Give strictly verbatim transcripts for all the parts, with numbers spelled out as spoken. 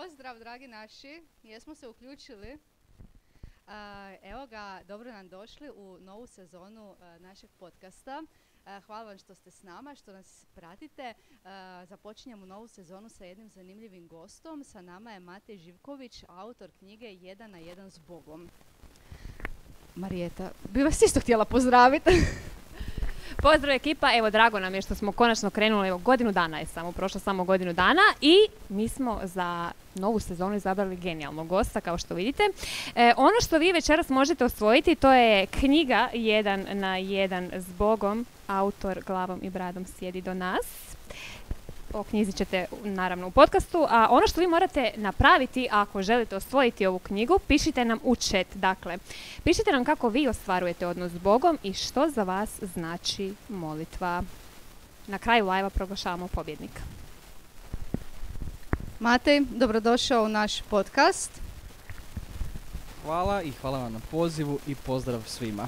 Pozdrav, dragi naši, jesmo se uključili. Uh, evo ga, dobro nam došli u novu sezonu uh, našeg podcasta. Uh, hvala vam što ste s nama, što nas pratite. Uh, započinjemo novu sezonu sa jednim zanimljivim gostom. Sa nama je Matej Živković, autor knjige Jedan na jedan s Bogom. Marijeta, bi vas isto htjela pozdraviti. Pozdrav ekipa, evo drago nam je što smo konačno krenuli, evo godinu dana je samo, prošlo samo godinu dana i mi smo za novu sezonu izabrali genijalnog gosta kao što vidite. E, ono što vi večeras možete osvojiti to je knjiga Jedan na jedan s Bogom, autor glavom i bradom sjedi do nas. O knjizi ćete naravno u podcastu, a ono što vi morate napraviti ako želite osvojiti ovu knjigu, pišite nam u chat. Dakle, pišite nam kako vi ostvarujete odnos s Bogom i što za vas znači molitva. Na kraju live-a proglašavamo pobjednika. Matej, dobrodošao u naš podcast. Hvala i hvala vam na pozivu i pozdrav svima.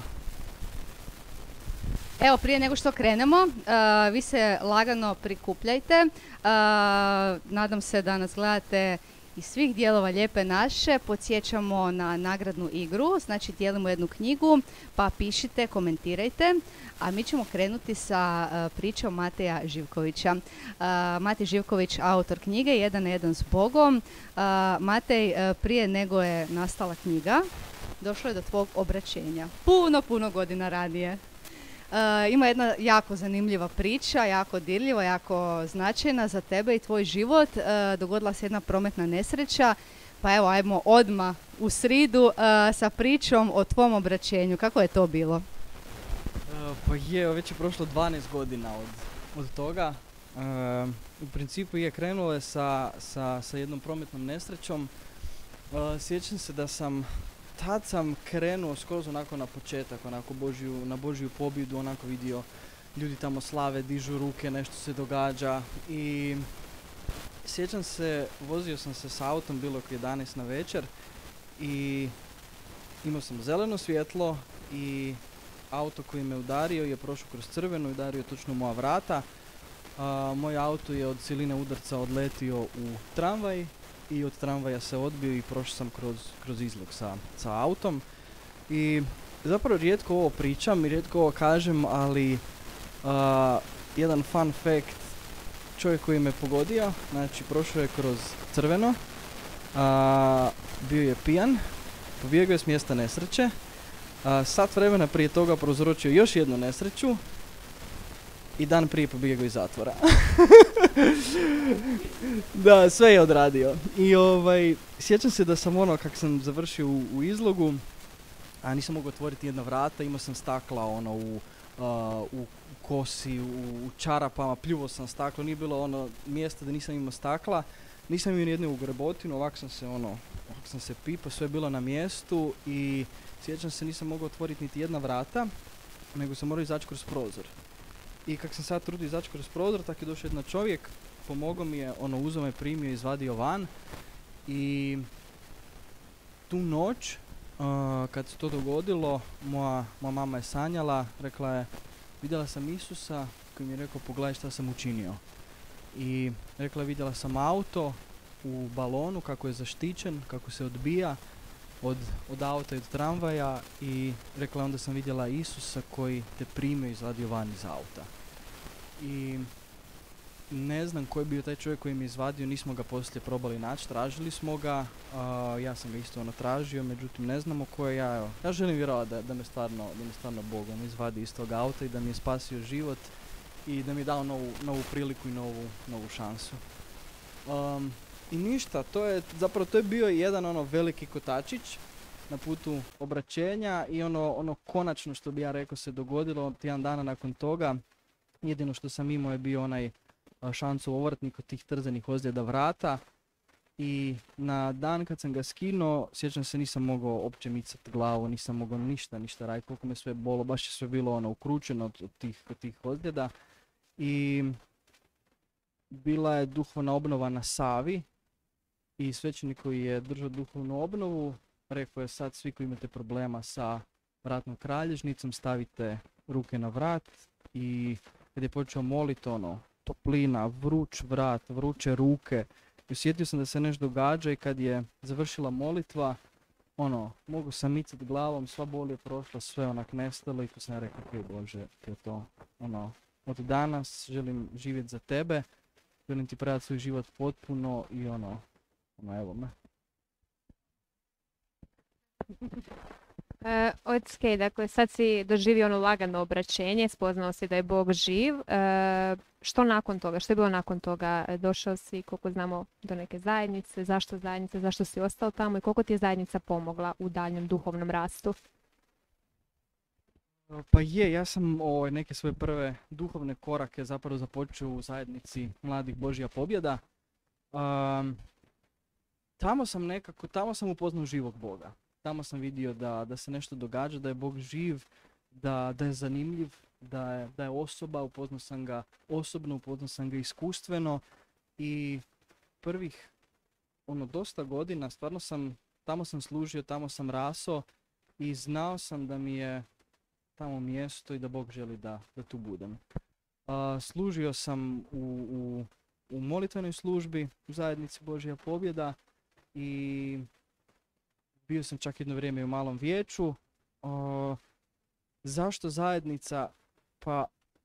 Evo, prije nego što krenemo, uh, vi se lagano prikupljajte. Uh, nadam se da nas gledate iz svih dijelova Lijepe naše. Podsjećamo na nagradnu igru, znači dijelimo jednu knjigu, pa pišite, komentirajte. A mi ćemo krenuti sa uh, pričom Mateja Živkovića. Uh, Matej Živković, autor knjige Jedan na jedan s Bogom. Uh, Matej, uh, prije nego je nastala knjiga, došlo je do tvog obraćenja. Puno, puno godina ranije. Uh, ima jedna jako zanimljiva priča, jako dirljiva, jako značajna za tebe i tvoj život. Uh, dogodila se jedna prometna nesreća, pa evo, ajmo odmah u sridu uh, sa pričom o tvom obraćenju. Kako je to bilo? Uh, pa je, već je prošlo dvanaest godina od, od toga. Uh, u principu je krenulo je sa, sa, sa jednom prometnom nesrećom. Uh, sjećam se da sam tad sam krenuo skroz onako na početak, onako Božju, na Božju pobjedu, onako vidio ljudi tamo slave, dižu ruke, nešto se događa i sjećam se, vozio sam se s autom, bilo oko jedanaest na večer i imao sam zeleno svjetlo i auto koji me udario je prošao kroz crveno i udario točno moja vrata. A, moj auto je od siline udarca odletio u tramvaj i od tramvaja se odbio i prošao sam kroz, kroz izlog sa, sa autom. I zapravo rijetko ovo pričam i rijetko ovo kažem, ali uh, jedan fun fact, čovjek koji me pogodio, znači prošao je kroz crveno, uh, bio je pijan, pobjegao je s mjesta nesreće, uh, sat vremena prije toga prouzročio još jednu nesreću i dan prije pobjegao iz zatvora. Da, sve je odradio. I ovaj, sjećam se da sam ono, kak sam završio u, u izlogu, a nisam mogao otvoriti jedna vrata, imao sam stakla ono u, uh, u kosi, u, u čarapama, pljuvo sam staklo, nije bilo ono mjesta da nisam imao stakla, nisam imao nijednu ugrebotinu, ovako sam se ono, ovako sam se pipao, sve je bilo na mjestu i sjećam se nisam mogao otvoriti niti jedna vrata, nego sam morao izaći kroz prozor. I kak sam sad trudio izaći kroz prozor, tako je došao jedan čovjek, pomogao mi je, ono, uzeo me, primio, izvadio van. I tu noć, uh, kad se to dogodilo, moja, moja mama je sanjala, rekla je, vidjela sam Isusa koji mi je rekao, pogledaj šta sam učinio. I rekla je, vidjela sam auto u balonu, kako je zaštićen, kako se odbija od, od auta i od tramvaja i rekla je, onda sam vidjela Isusa koji te primio i izvadio van iz auta. I ne znam ko je bio taj čovjek koji mi je izvadio, nismo ga poslije probali naći, tražili smo ga, uh, ja sam ga isto ono tražio, međutim ne znamo ko je ja, evo. Ja želim vjerovati da, da me stvarno, da me stvarno Bog on izvadi iz tog auta i da mi je spasio život i da mi je dao novu, novu priliku i novu, novu šansu. Um, I ništa, to je, zapravo to je bio jedan ono veliki kotačić na putu obraćenja i ono, ono konačno što bi ja rekao se dogodilo tjedan dana nakon toga. Jedino što sam imao je bio onaj šancu ovrtnik od tih trzanih ozljeda vrata i na dan kad sam ga skinuo, sjećam se nisam mogao opće micati glavu, nisam mogao ništa, ništa raditi, koliko me sve bolo, baš je sve bilo ono ukručeno od, od, tih, od tih ozljeda i bila je duhovna obnova na Savi i svećenik koji je držao duhovnu obnovu rekao je sad svi koji imate problema sa vratnom kralježnicom stavite ruke na vrat i kad je počeo moliti ono toplina, vruć vrat, vruće ruke I osjetio sam da se nešto događa i kad je završila molitva, ono, mogu sam micat glavom, sva bol je prošla, sve onak nestalo i tu sam ja rekao, ok Bože, to je to, ono, od danas želim živjeti za tebe, želim ti predati svoj život potpuno i ono, ono, evo me. E, ok, dakle sad si doživio ono lagano obraćenje, spoznao si da je Bog živ. E, što nakon toga? Što je bilo nakon toga? E, Došao si, koliko znamo, do neke zajednice. Zašto zajednice? Zašto si ostao tamo i koliko ti je zajednica pomogla u daljem duhovnom rastu? Pa je, ja sam o, neke svoje prve duhovne korake zapravo započeo u zajednici Mladih Božja pobjeda. Um, tamo sam nekako, tamo sam upoznao živog Boga. Tamo sam vidio da, da se nešto događa, da je Bog živ, da, da je zanimljiv, da je, da je osoba, upoznao sam ga osobno, upoznao sam ga iskustveno i prvih ono dosta godina stvarno sam, tamo sam služio, tamo sam raso i znao sam da mi je tamo mjesto i da Bog želi da, da tu budem. Uh, služio sam u, u, u molitvenoj službi u zajednici Božja pobjeda i bio sam čak jedno vrijeme u malom vijeću. Uh, zašto zajednica? Pa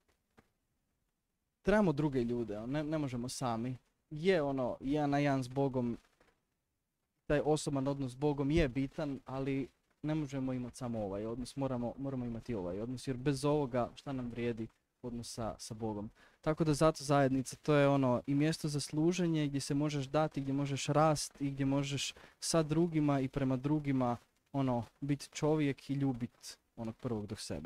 trebamo druge ljude, ne, ne možemo sami. Je ono, jedan na jedan s Bogom, taj osoban odnos s Bogom je bitan, ali ne možemo imati samo ovaj odnos, moramo, moramo imati ovaj odnos, jer bez ovoga šta nam vrijedi odnos sa, sa Bogom. Tako da zato zajednica, to je ono i mjesto za služenje gdje se možeš dati, gdje možeš rast i gdje možeš sa drugima i prema drugima ono biti čovjek i ljubiti onog prvog do sebe.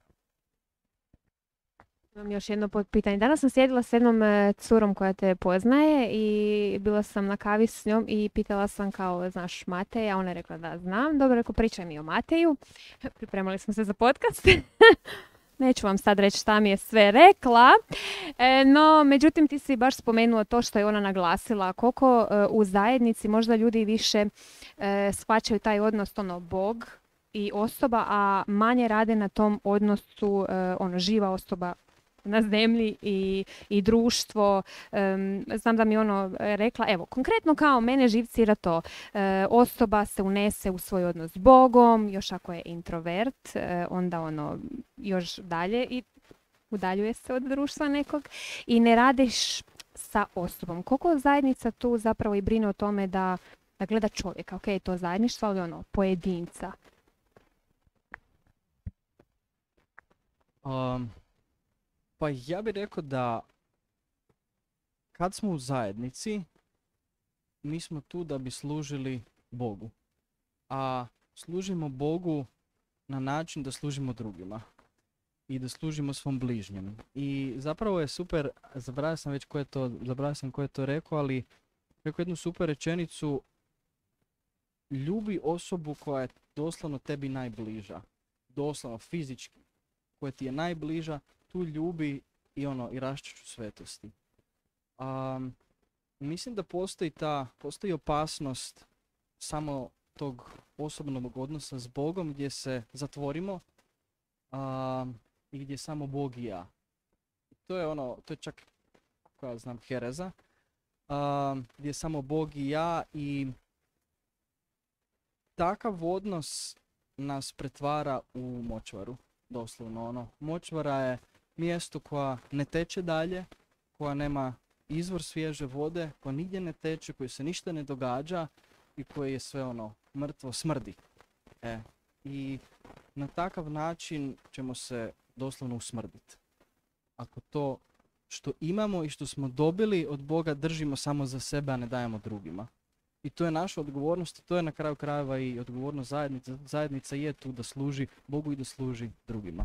Imam još jedno pitanje. Danas sam sjedila s jednom e, curom koja te poznaje i bila sam na kavi s njom i pitala sam kao, znaš Mateja? Ona je rekla da znam. Dobro, rekao, pričaj mi o Mateju. Pripremali smo se za podcast. Neću vam sad reći šta mi je sve rekla. E, no, međutim, ti si baš spomenula to što je ona naglasila. Koliko e, u zajednici možda ljudi više e, shvaćaju taj odnos ono Bog i osoba, a manje rade na tom odnosu e, ono živa osoba na zemlji i, i društvo. Um, znam da mi ono rekla, evo, konkretno kao mene živcira to. E, osoba se unese u svoj odnos s Bogom, još ako je introvert, e, onda ono još dalje i udaljuje se od društva nekog i ne radiš sa osobom. Koliko zajednica tu zapravo i brine o tome da, da gleda čovjeka, ok, to zajedništvo, ali ono, pojedinca. Um. Pa ja bih rekao da kad smo u zajednici, mi smo tu da bi služili Bogu. A služimo Bogu na način da služimo drugima i da služimo svom bližnjem. I zapravo je super, zaboravio sam već ko je to, zaboravio sam ko je to rekao, ali rekao jednu super rečenicu: ljubi osobu koja je doslovno tebi najbliža. Doslovno, fizički, koja ti je najbliža, tu ljubi i ono i raščiću svetosti. Um, mislim da postoji ta, postoji opasnost samo tog osobnog odnosa s Bogom gdje se zatvorimo um, i gdje samo Bog i ja. To je ono, to je čak, koja znam, hereza, um, gdje samo Bog i ja i takav odnos nas pretvara u močvaru. Doslovno ono, močvara je mjesto koja ne teče dalje, koja nema izvor svježe vode, koja nigdje ne teče, koji se ništa ne događa i koje je sve ono mrtvo, smrdi. E, i na takav način ćemo se doslovno usmrditi. Ako to što imamo i što smo dobili od Boga držimo samo za sebe, a ne dajemo drugima. I to je naša odgovornost i to je na kraju krajeva i odgovornost zajednice. Zajednica je tu da služi Bogu i da služi drugima.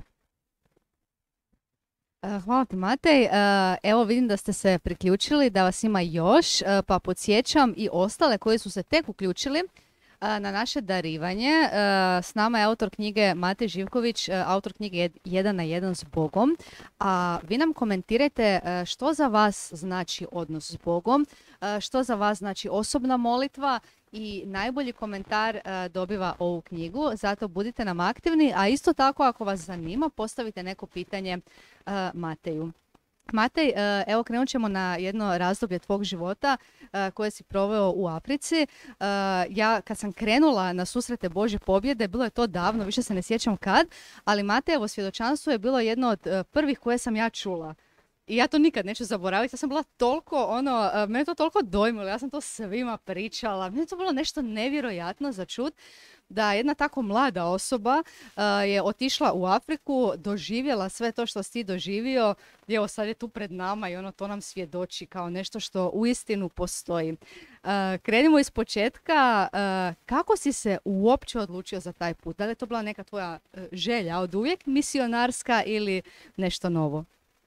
Hvala ti, Matej. Evo vidim da ste se priključili, da vas ima još, pa podsjećam i ostale koji su se tek uključili na naše darivanje. S nama je autor knjige Matej Živković, autor knjige Jedan na jedan s Bogom. A vi nam komentirajte što za vas znači odnos s Bogom, što za vas znači osobna molitva i najbolji komentar dobiva ovu knjigu. Zato budite nam aktivni, a isto tako ako vas zanima postavite neko pitanje Mateju. Matej, e, evo krenut ćemo na jedno razdoblje tvog života e, koje si proveo u Africi. E, Ja kad sam krenula na susrete Božje pobjede, bilo je to davno, više se ne sjećam kad, ali Matejevo svjedočanstvo je bilo jedno od e, prvih koje sam ja čula. I ja to nikad neću zaboraviti, ja sam bila toliko, ono, e, mene je to toliko dojmilo, ja sam to svima pričala, mene je to bilo nešto nevjerojatno za čut, da jedna tako mlada osoba e, je otišla u Afriku, doživjela sve to što si ti doživio, i evo sad je tu pred nama i ono to nam svjedoči kao nešto što uistinu postoji. E, krenimo iz početka, e, kako si se uopće odlučio za taj put? Da li je to bila neka tvoja e, želja od uvijek misionarska ili nešto novo?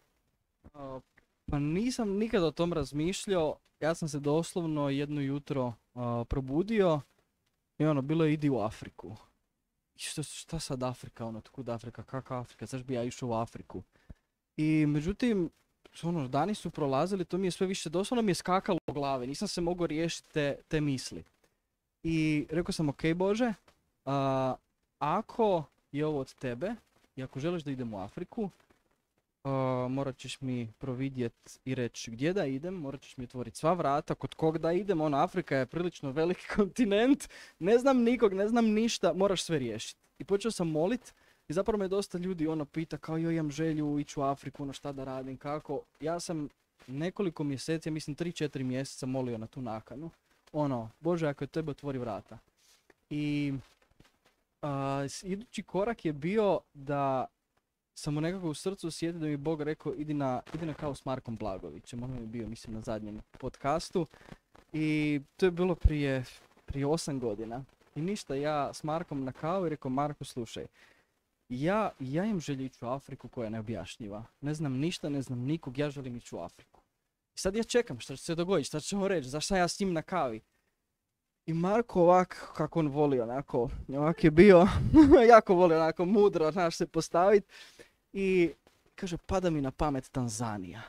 A, Pa nisam nikad o tom razmišljao. Ja sam se doslovno jedno jutro a, probudio i ono, bilo je idi u Afriku. I Šta, šta sad Afrika, ono, kud Afrika, kakva Afrika, zašto bi ja išao u Afriku? I međutim, ono, dani su prolazili, to mi je sve više, doslovno mi je skakalo u glavi, nisam se mogao riješiti te, te misli. I rekao sam, ok Bože, a, ako je ovo od tebe i ako želiš da idem u Afriku, Uh, morat ćeš mi providjet i reći gdje da idem, morat ćeš mi otvoriti sva vrata, kod kog da idem, ono, Afrika je prilično veliki kontinent, ne znam nikog, ne znam ništa, moraš sve riješiti. I počeo sam molit i zapravo me dosta ljudi ono pita kao joj imam želju ići u Afriku, ono šta da radim, kako. Ja sam nekoliko mjeseci, ja mislim tri četiri mjeseca molio na tu nakanu. Ono, Bože ako je tebe otvori vrata. I uh, idući korak je bio da sam mu nekako u srcu osjetio da mi je Bog rekao idi na, idi na kavu s Markom Blagovićem. On mi je bio, mislim, na zadnjem podcastu. I to je bilo prije, prije osam godina. I ništa, ja s Markom na kavu i rekao, Marko, slušaj, ja, ja imam želju ići u Afriku koja je neobjašnjiva. Ne znam ništa, ne znam nikog, ja želim ići u Afriku. I sad ja čekam šta će se dogoditi, šta će on reći, zašto ja s njim na kavi. I Marko ovak, kako on voli onako, ovak je bio, jako voli onako mudro, znaš, se postaviti. I kaže, pada mi na pamet Tanzanija.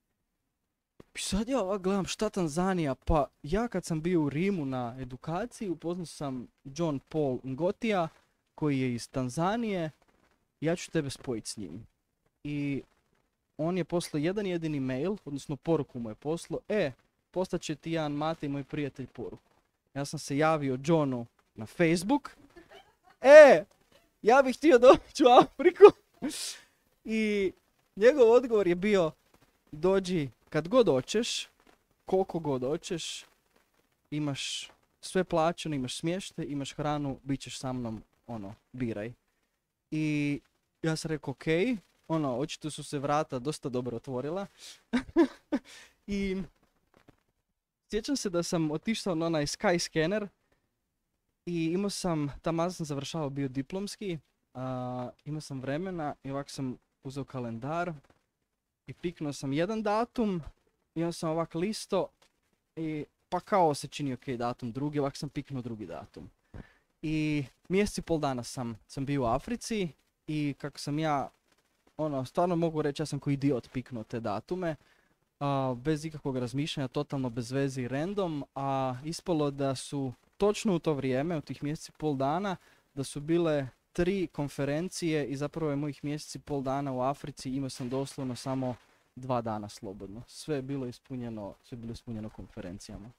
I sad ja ovak gledam, šta Tanzanija? Pa ja kad sam bio u Rimu na edukaciji, upoznao sam John Paul Ngotija, koji je iz Tanzanije. Ja ću tebe spojiti s njim. I on je poslao jedan jedini mail, odnosno poruku mu je poslao, e, postat će ti jedan Matej, moj prijatelj, poruku. Ja sam se javio Johnu na Facebook. E, ja bih htio doći u Afriku. I njegov odgovor je bio, dođi kad god hoćeš, koliko god hoćeš, imaš sve plaćeno, imaš smještaj, imaš hranu, bit ćeš sa mnom, ono, biraj. I ja sam rekao, ok, ono, očito su se vrata dosta dobro otvorila. I sjećam se da sam otišao na onaj Skyscanner i imao sam, tamo sam završavao bio diplomski, a, imao sam vremena i ovako sam uzeo kalendar i piknuo sam jedan datum i onda sam ovak listo i pa kao se čini ok datum drugi, ovak sam piknuo drugi datum. I mjesec i pol dana sam, sam bio u Africi i kako sam ja, ono, stvarno mogu reći, ja sam ko idiot piknuo te datume. Uh, bez ikakvog razmišljanja, totalno bez veze i random, a ispalo da su točno u to vrijeme, u tih mjeseci pol dana, da su bile tri konferencije i zapravo je mojih mjeseci pol dana u Africi, imao sam doslovno samo dva dana slobodno. Sve je bilo ispunjeno, sve je bilo ispunjeno konferencijama.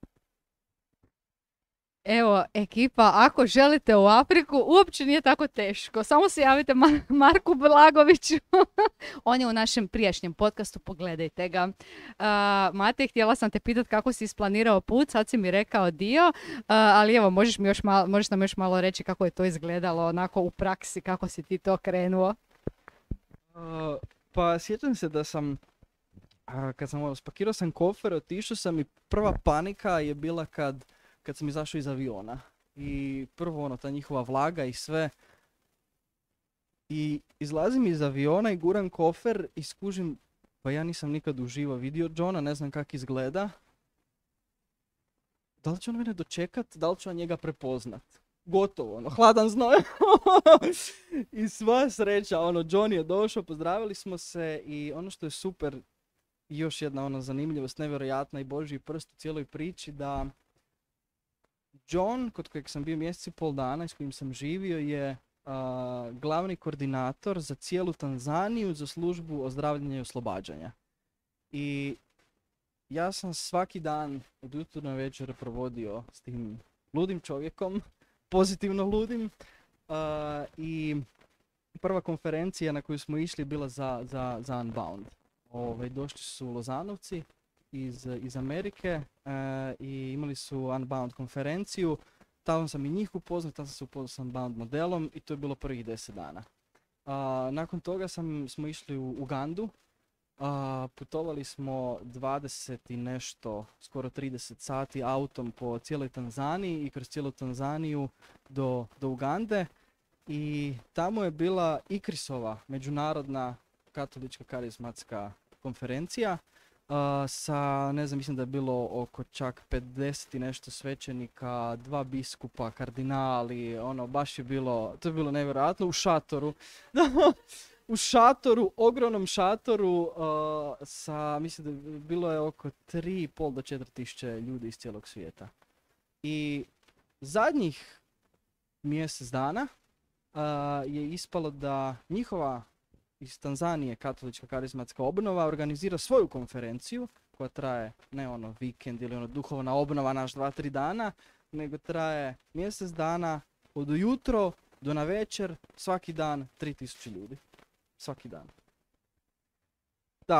Evo, ekipa, ako želite u Afriku, uopće nije tako teško. Samo se javite Mar- Marku Blagoviću. On je u našem prijašnjem podcastu, pogledajte ga. Uh, Matej, htjela sam te pitati kako si isplanirao put, sad si mi rekao dio, uh, ali evo, možeš, mi još malo, možeš nam još malo reći kako je to izgledalo onako u praksi, kako si ti to krenuo? Uh, pa sjećam se da sam, a, kad sam ono, spakirao sam kofer, otišao sam i prva panika je bila kad kad sam izašao iz aviona. I prvo ono, ta njihova vlaga i sve. I izlazim iz aviona i guram kofer i skužim, pa ja nisam nikad uživo vidio Johna, ne znam kak izgleda. Da li će on mene dočekat, da li ću ja njega prepoznat? Gotovo, ono, hladan znoj. I sva sreća, ono, John je došao, pozdravili smo se i ono što je super, još jedna ona zanimljivost, nevjerojatna i Božji prst u cijeloj priči, da John, kod kojeg sam bio mjesec i pol dana i s kojim sam živio, je uh, glavni koordinator za cijelu Tanzaniju za službu ozdravljanja i oslobađanja. I ja sam svaki dan od jutra na večer provodio s tim ludim čovjekom, pozitivno ludim. Uh, I prva konferencija na koju smo išli bila za, za, za Unbound. Ove, došli su Lozanovci iz, iz Amerike uh, i imali su Unbound konferenciju. Tamo sam i njih upoznao, tamo sam se upoznao s Unbound modelom i to je bilo prvih deset dana. Uh, nakon toga sam, smo išli u Ugandu. Uh, putovali smo dvadeset i nešto, skoro trideset sati autom po cijeloj Tanzaniji i kroz cijelu Tanzaniju do, do Ugande. I tamo je bila ICRIS-ova, međunarodna katolička karizmatska konferencija. Uh, sa, ne znam, mislim da je bilo oko čak pedeset i nešto svećenika, dva biskupa, kardinali, ono, baš je bilo, to je bilo nevjerojatno, u šatoru. U šatoru, ogromnom šatoru, uh, sa, mislim da bilo je oko tri i pol do četiri tisuće ljudi iz cijelog svijeta. I zadnjih mjesec dana uh, je ispalo da njihova iz Tanzanije katolička karizmatska obnova organizira svoju konferenciju koja traje ne ono vikend ili ono duhovna obnova naš dva, tri dana, nego traje mjesec dana od ujutro do na večer, svaki dan tri tisuće ljudi. Svaki dan. Da.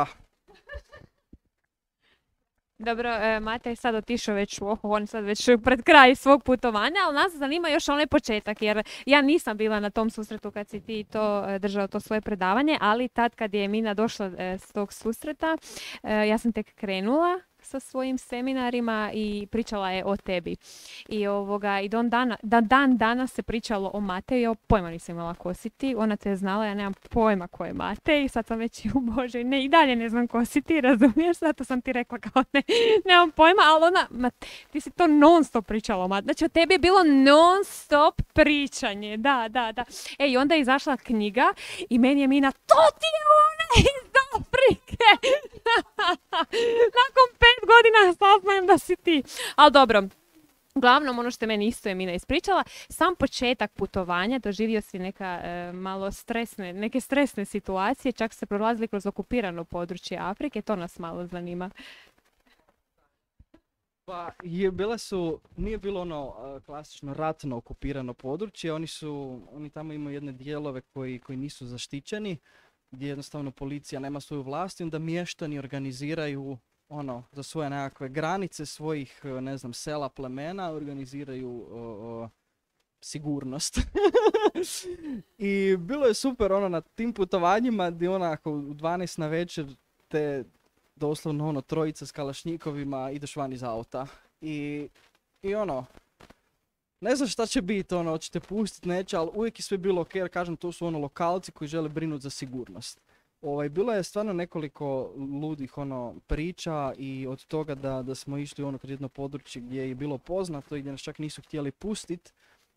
Dobro, e, Matej je sad otišao već u oho, on je sad već pred kraj svog putovanja, ali nas zanima još onaj početak, jer ja nisam bila na tom susretu kad si ti to e, držao to svoje predavanje, ali tad kad je Mina došla e, s tog susreta, e, ja sam tek krenula sa svojim seminarima i pričala je o tebi. I ovoga, i don dana, da dan danas se pričalo o Mateju, pojma nisam imala ko si ti, ona te je znala, ja nemam pojma ko je Matej, sad sam već i u Bože, ne, i dalje ne znam ko si ti, razumiješ, zato sam ti rekla kao ne, nemam pojma, ali ona, ma, ti si to non stop pričala o Mateju, znači o tebi je bilo non stop pričanje, da, da, da. E, i onda je izašla knjiga i meni je Mina, to ti je ona iz Afrike! Nakon pet godina saznajem da si ti. Ali dobro, uglavnom ono što je meni isto je Mina ispričala, sam početak putovanja, doživio si neka e, malo stresne, neke stresne situacije, čak ste prolazili kroz okupirano područje Afrike, to nas malo zanima. Pa je, bile su, nije bilo ono uh, klasično ratno okupirano područje, oni su, oni tamo imaju jedne dijelove koji, koji nisu zaštićeni, gdje jednostavno policija nema svoju vlast i onda mještani organiziraju ono za svoje nekakve granice svojih, ne znam, sela, plemena, organiziraju o, o, sigurnost. I bilo je super ono na tim putovanjima gdje onako u dvanaest na večer te doslovno ono trojica s kalašnjikovima ideš van iz auta. I, i ono, ne znam šta će biti, ono, hoćete pustiti, neće, ali uvijek je sve bilo ok, jer kažem, to su ono lokalci koji žele brinuti za sigurnost. Ovaj, bilo je stvarno nekoliko ludih ono priča i od toga da, da smo išli ono kroz jedno područje gdje je bilo poznato i gdje nas čak nisu htjeli pustiti,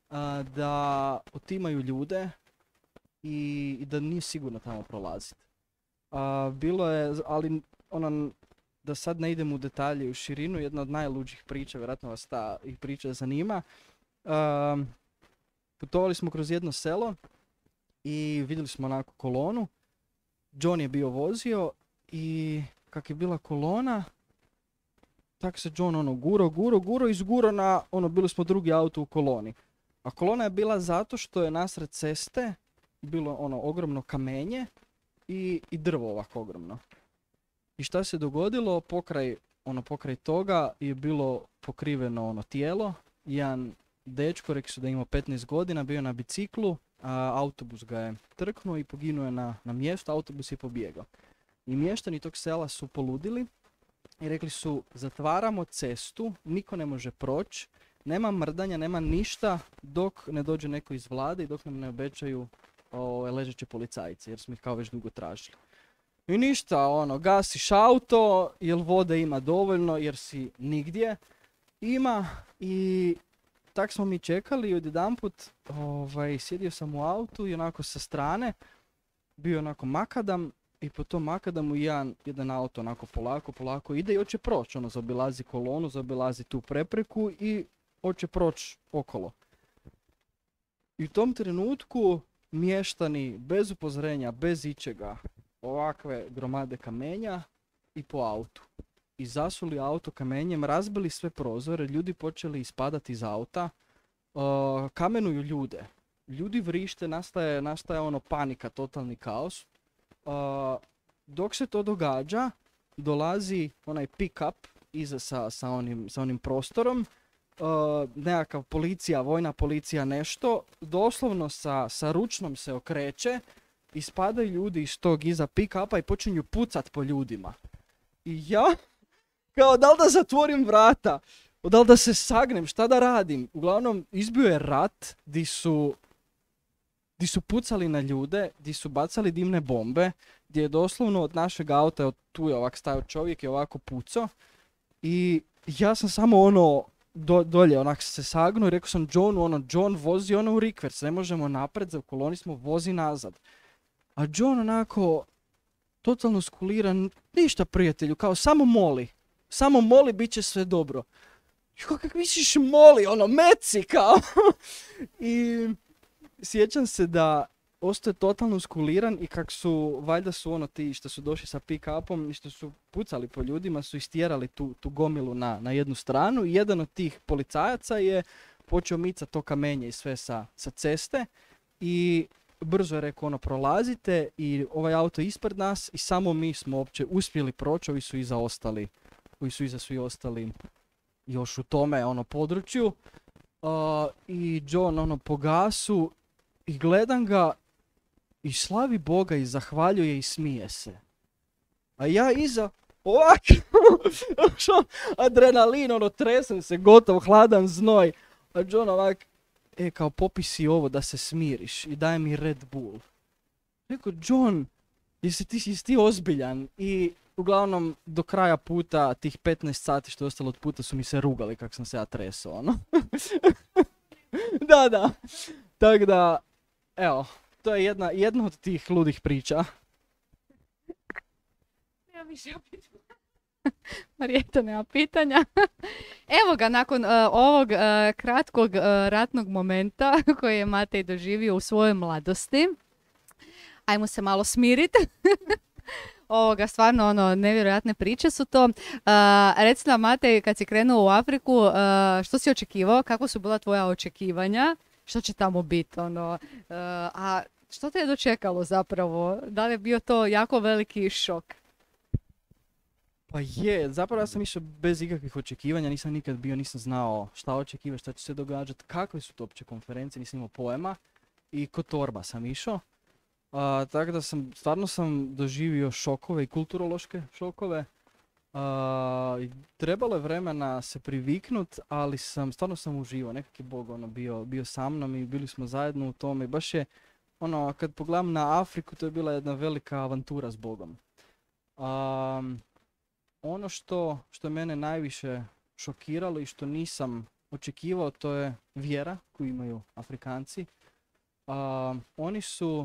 da otimaju ljude i, i da nije sigurno tamo prolaziti. A, bilo je, ali ono, da sad ne idem u detalje i u širinu, jedna od najluđih priča, vjerojatno vas ta ih priča zanima. Um, putovali smo kroz jedno selo i vidjeli smo onako kolonu. John je bio vozio i kak je bila kolona, tak se John ono guro, guro, guro i zguro na, ono, bili smo drugi auto u koloni. A kolona je bila zato što je nasred ceste bilo ono ogromno kamenje i, i drvo ovako ogromno. I šta se dogodilo? Pokraj, ono, pokraj toga je bilo pokriveno ono tijelo. Jedan dečko, rekli su da ima petnaest godina, bio na biciklu, a autobus ga je trknuo i poginuo je na, na mjestu, autobus je pobjegao. I mještani tog sela su poludili i rekli su zatvaramo cestu, niko ne može proći, nema mrdanja, nema ništa dok ne dođe neko iz vlade i dok nam ne obećaju o, ležeće policajce, jer smo ih kao već dugo tražili. I ništa, ono, gasiš auto, jer vode ima dovoljno, jer si nigdje ima i tak smo mi čekali i odjedanput ovaj, sjedio sam u autu i onako sa strane, bio onako makadam i po tom makadamu jedan, jedan auto onako polako, polako ide i hoće proći, ono, zaobilazi kolonu, zaobilazi tu prepreku i hoće proći okolo. I u tom trenutku mještani bez upozorenja, bez ičega, ovakve gromade kamenja i po autu. I zasuli auto kamenjem, razbili sve prozore, ljudi počeli ispadati iz auta, uh, kamenuju ljude. Ljudi vrište, nastaje, nastaje ono panika, totalni kaos. Uh, dok se to događa, dolazi onaj pick-up iza sa, sa, onim, sa onim prostorom, uh, nekakav policija, vojna policija, nešto, doslovno sa, sa ručnom se okreće, ispadaju ljudi iz tog iza pick-upa i počinju pucat po ljudima. I ja, kao da li da zatvorim vrata, da li da se sagnem, šta da radim? Uglavnom, izbio je rat di su, di su pucali na ljude, di su bacali dimne bombe, gdje je doslovno od našeg auta, od tu je ovak stajao čovjek i ovako pucao. I ja sam samo ono, do, dolje onak se sagnuo i rekao sam Johnu, ono, John vozi ono u rikverc, ne možemo napred, za koloni smo, vozi nazad. A John onako, totalno skuliran, ništa prijatelju, kao samo moli, samo moli, bit će sve dobro. Jo, kak misliš moli, ono, meci, kao. I sjećam se da ostaje totalno skuliran i kak su, valjda su ono ti što su došli sa pick-upom i što su pucali po ljudima, su istjerali tu, tu gomilu na, na jednu stranu i jedan od tih policajaca je počeo micati to kamenje i sve sa, sa ceste i brzo je rekao ono prolazite i ovaj auto ispred nas i samo mi smo uopće uspjeli proći, ovi su iza ostali, koji su iza svi ostali još u tome ono području. Uh, I John ono po gasu i gledam ga i slavi Boga i zahvaljuje i smije se. A ja iza ovak, adrenalin, ono tresem se, gotov, hladan znoj. A John ovak, e kao popi si ovo da se smiriš i daj mi Red Bull. Rekao, John, jesi ti, jesi ti ozbiljan? I uglavnom do kraja puta, tih petnaest sati što je ostalo od puta su mi se rugali kak sam se ja tresao, ono. Da, da. Tako da, evo, to je jedna, jedna od tih ludih priča. Ja više pitanja. Marijeta nema pitanja. Evo ga, nakon uh, ovog uh, kratkog uh, ratnog momenta koji je Matej doživio u svojoj mladosti, ajmo se malo smiriti. Ovoga, stvarno, ono, nevjerojatne priče su to. Uh, reci nam, Matej, kad si krenuo u Afriku, uh, što si očekivao? Kako su bila tvoja očekivanja? Što će tamo biti? Ono, uh, a što te je dočekalo zapravo? Da li je bio to jako veliki šok? Pa je, zapravo ja sam išao bez ikakvih očekivanja, nisam nikad bio, nisam znao šta očekivati, šta će se događati, kakve su to opće konferencije, nisam imao pojma i ko torba sam išao. Uh, tako da sam, stvarno sam doživio šokove i kulturološke šokove. Uh, trebalo je vremena se priviknut, ali sam, stvarno sam uživao, nekak je Bog ono bio, bio sa mnom i bili smo zajedno u tome i baš je, ono, kad pogledam na Afriku, to je bila jedna velika avantura s Bogom. Um, ono što, što je mene najviše šokiralo i što nisam očekivao, to je vjera koju imaju Afrikanci. Uh, oni su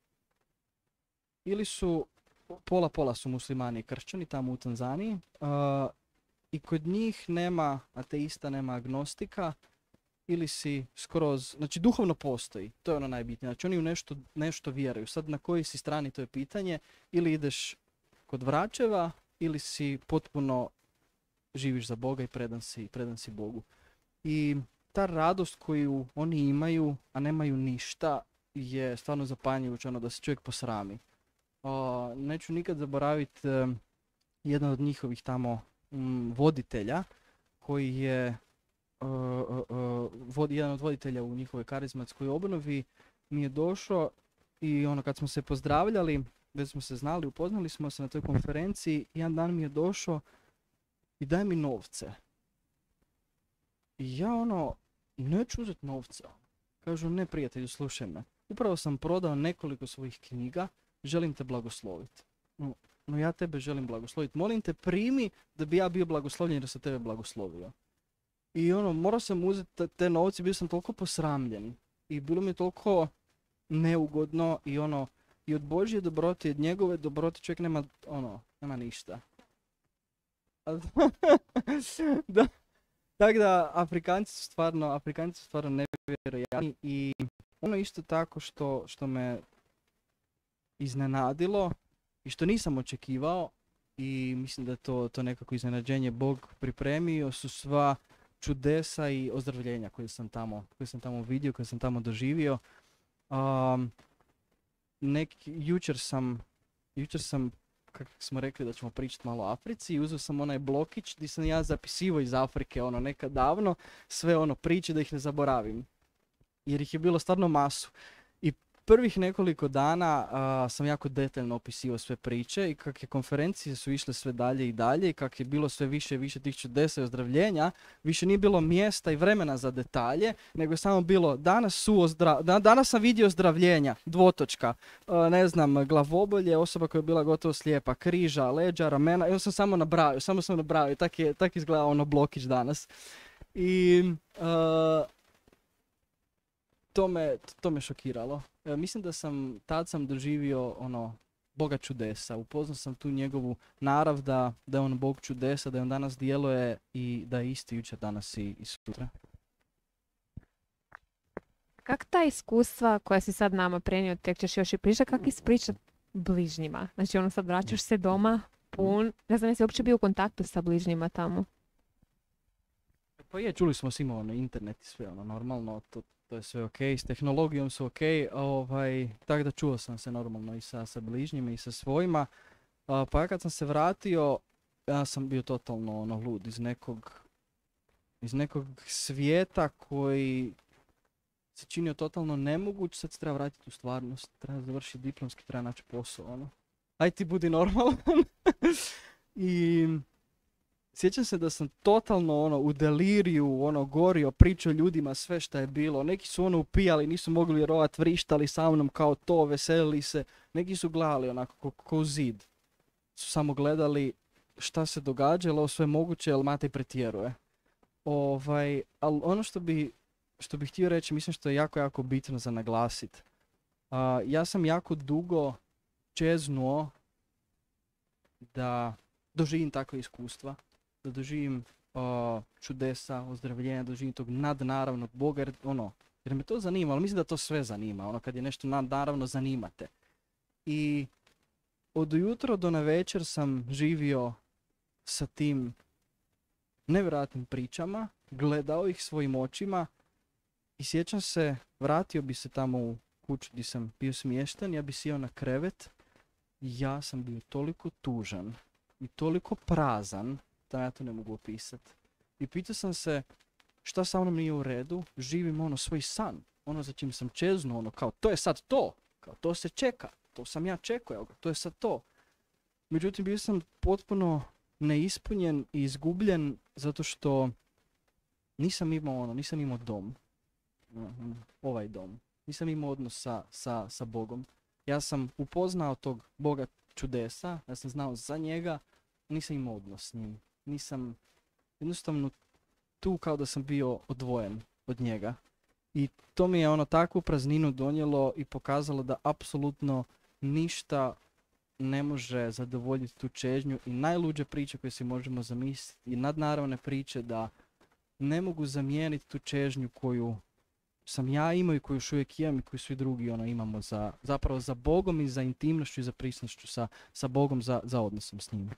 ili su, pola pola su muslimani i kršćani tamo u Tanzaniji uh, i kod njih nema ateista, nema agnostika ili si skroz, znači duhovno postoji, to je ono najbitnije, znači oni u nešto, nešto vjeruju. Sad na kojoj si strani to je pitanje, ili ideš kod vračeva ili si potpuno živiš za Boga i predan si, predan si Bogu. I ta radost koju oni imaju, a nemaju ništa, je stvarno zapanjujuće, ono da se čovjek posrami. Uh, neću nikad zaboraviti um, jedan od njihovih tamo um, voditelja koji je uh, uh, uh, vod, jedan od voditelja u njihovoj karizmatskoj obnovi mi je došao i ono kad smo se pozdravljali, već smo se znali, upoznali smo se na toj konferenciji, jedan dan mi je došao i daj mi novce. I ja ono, neću uzeti novca. Kažu, ne prijatelju, slušaj me. Upravo sam prodao nekoliko svojih knjiga, želim te blagosloviti. No, no ja tebe želim blagosloviti. Molim te primi da bi ja bio blagoslovljen jer sam tebe blagoslovio. I ono, morao sam uzeti te novce, bio sam toliko posramljen. I bilo mi je toliko neugodno i ono, i od Božje dobrote, i od njegove dobrote čovjek nema, ono, nema ništa. Da. Tako da, Afrikanci su stvarno, Afrikanci su stvarno nevjerojatni i ono isto tako što, što me iznenadilo i što nisam očekivao i mislim da je to, to nekako iznenađenje. Bog pripremio su sva čudesa i ozdravljenja koje sam tamo, koje sam tamo vidio, koje sam tamo doživio. Um, nek, jučer sam, jučer sam, kako smo rekli da ćemo pričati malo o Africi, i uzeo sam onaj blokić gdje sam ja zapisivao iz Afrike, ono, nekad davno, sve ono priče da ih ne zaboravim. Jer ih je bilo stvarno masu. I prvih nekoliko dana a, sam jako detaljno opisivao sve priče i kakve konferencije su išle sve dalje i dalje i kak je bilo sve više i više tih čudesa i ozdravljenja, više nije bilo mjesta i vremena za detalje, nego je samo bilo danas su ozdra... da, danas sam vidio ozdravljenja, dvotočka, a, ne znam, glavobolje, osoba koja je bila gotovo slijepa, križa, leđa, ramena, i on sam samo nabrao, samo sam nabrao i tak je tak izgledao ono blokić danas. I a, to me, to me šokiralo. E, mislim da sam, tad sam doživio ono, Boga čudesa. Upoznao sam tu njegovu narav da, da je on Bog čudesa, da je on danas djeluje i da je isti jučer, danas i, i sutra. Kak ta iskustva koja si sad nama prenio, tek ćeš još i pričati, kak ispričat bližnjima? Znači ono sad vraćaš se doma pun, ne znam jesi uopće bio u kontaktu sa bližnjima tamo? Pa je, čuli smo svima ono, internet i sve ono, normalno, to, to je sve ok, s tehnologijom su ok, ovaj, tako da čuo sam se normalno i sa, sa bližnjima i sa svojima. A, pa ja kad sam se vratio, ja sam bio totalno ono, lud iz nekog, iz nekog svijeta koji se činio totalno nemoguć, sad se treba vratiti u stvarnost, treba završiti diplomski, treba naći posao, ono. Aj ti budi normalan. I sjećam se da sam totalno ono, u deliriju, ono, gorio, pričao ljudima sve što je bilo. Neki su ono upijali, nisu mogli vjerovati, vrištali sa mnom kao to, veselili se. Neki su gledali onako ko zid. Su samo gledali šta se događa, jer ovo sve moguće, jer Matej pretjeruje. Ovaj, ali ono što bi, što bih htio reći, mislim što je jako, jako bitno za naglasit. Uh, ja sam jako dugo čeznuo da doživim takve iskustva. Da doživim uh, čudesa, ozdravljenja, da doživim tog nadnaravnog Boga, jer, ono, jer me to zanima, ali mislim da to sve zanima, ono kad je nešto nadnaravno zanimate. I od ujutro do navečer sam živio sa tim nevjerojatnim pričama, gledao ih svojim očima i sjećam se, vratio bi se tamo u kuću gdje sam bio smješten, ja bi sjeo na krevet i ja sam bio toliko tužan i toliko prazan da ja to ne mogu opisati. I pitao sam se šta sa mnom nije u redu, živim ono svoj san, ono za čim sam čeznuo, ono kao to je sad to, kao to se čeka, to sam ja čekao, evo ga, to je sad to. Međutim, bio sam potpuno neispunjen i izgubljen zato što nisam imao ono, nisam imao dom, ovaj dom, nisam imao odnos sa, sa, sa Bogom. Ja sam upoznao tog Boga čudesa, ja sam znao za njega, nisam imao odnos s njim. Nisam, jednostavno tu kao da sam bio odvojen od njega. I to mi je ono takvu prazninu donijelo i pokazalo da apsolutno ništa ne može zadovoljiti tu čežnju i najluđe priče koje si možemo zamisliti i nadnaravne priče da ne mogu zamijeniti tu čežnju koju sam ja imao i koju još uvijek imam i koju svi drugi ono imamo za, zapravo za Bogom i za intimnošću i za prisnošću sa, sa Bogom, za, za odnosom s njim.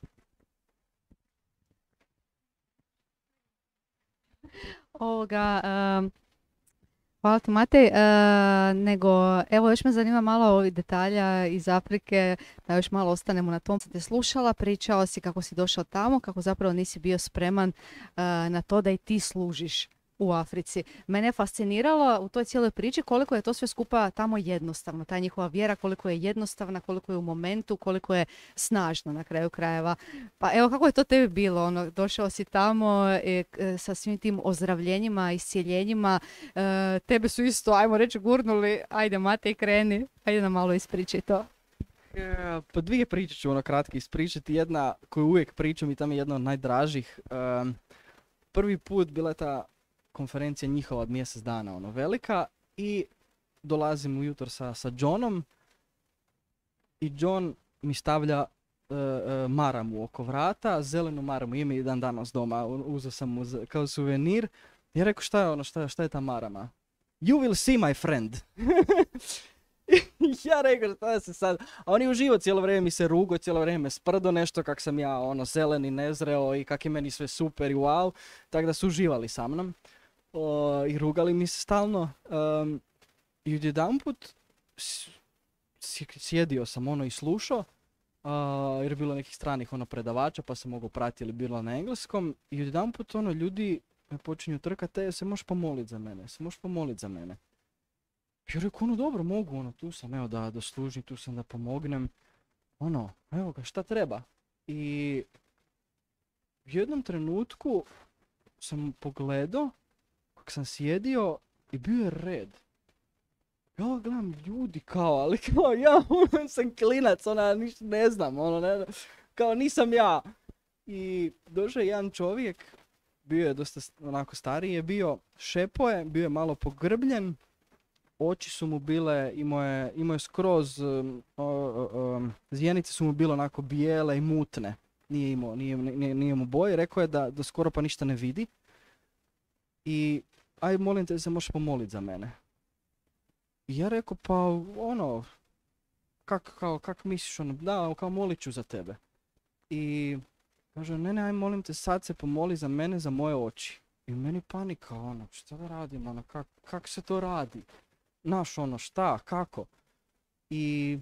Ovoga, um, hvala ti Matej, uh, nego evo još me zanima malo ovih detalja iz Afrike, da još malo ostanemo na tom. Sam te slušala, pričao si kako si došao tamo, kako zapravo nisi bio spreman uh, na to da i ti služiš u Africi. Mene je fasciniralo u toj cijeloj priči koliko je to sve skupa tamo jednostavno, ta njihova vjera, koliko je jednostavna, koliko je u momentu, koliko je snažna na kraju krajeva. Pa evo kako je to tebi bilo, ono, došao si tamo e, e, sa svim tim ozdravljenjima, iscijeljenjima, e, tebe su isto, ajmo reći, gurnuli, ajde Matej kreni, ajde nam malo ispričaj to. E, pa dvije priče ću ono kratke ispričati, jedna koju uvijek pričam i tam je jedna od najdražih. E, prvi put bila je ta konferencija njihova od mjesec dana, ono, velika, i dolazim ujutro sa, sa Johnom i John mi stavlja uh, uh, maramu oko vrata, zelenu maramu, ima i dan danas doma, uzeo sam mu kao suvenir. Ja rekao šta je ono, šta, šta je ta marama? You will see my friend. Ja rekao, šta se sad, a on je uživo cijelo vrijeme mi se rugo, cijelo vrijeme me sprdo nešto kak sam ja ono zeleni nezreo i kak je meni sve super i wow, tako da su uživali sa mnom o, i rugali mi se stalno. Um, I odjedanput s- s- sjedio sam ono i slušao, a, jer je bilo nekih stranih ono predavača pa sam mogao pratiti ili bilo na engleskom i odjedanput ono ljudi me počinju trkati, e, se možeš pomoliti za mene, se možeš pomoliti za mene. Ja rekao, ono dobro, mogu, ono, tu sam, evo da, da služim, tu sam da pomognem, ono, evo ga, šta treba. I u jednom trenutku sam pogledao, kako sam sjedio i bio je red. Ja gledam ljudi kao, ali kao ja ono, sam klinac, ona ništa ne znam, ono, ne, kao nisam ja. I došao je jedan čovjek, bio je dosta st- onako stariji je bio, šepo je, bio je malo pogrbljen, oči su mu bile, imao je, imao je skroz, um, o, o, um, zjenice su mu bile onako bijele i mutne. Nije imao, nije, nije, nije mu boje, rekao je da, da skoro pa ništa ne vidi. I, aj molim te da se možeš pomoliti za mene. I ja rekao, pa ono, kak, kao, kak misliš, ono, da, kao molit ću za tebe. I kaže, ne, ne, aj molim te sad se pomoli za mene, za moje oči. I meni panika, ono, šta da radim, ono, kak, kak se to radi? Naš, ono, šta, kako? I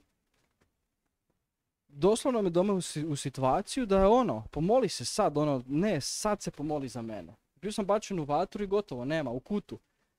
doslovno me dome u, si- u situaciju da je ono, pomoli se sad, ono, ne, sad se pomoli za mene. Bio sam bačen u vatru i gotovo, nema, u kutu.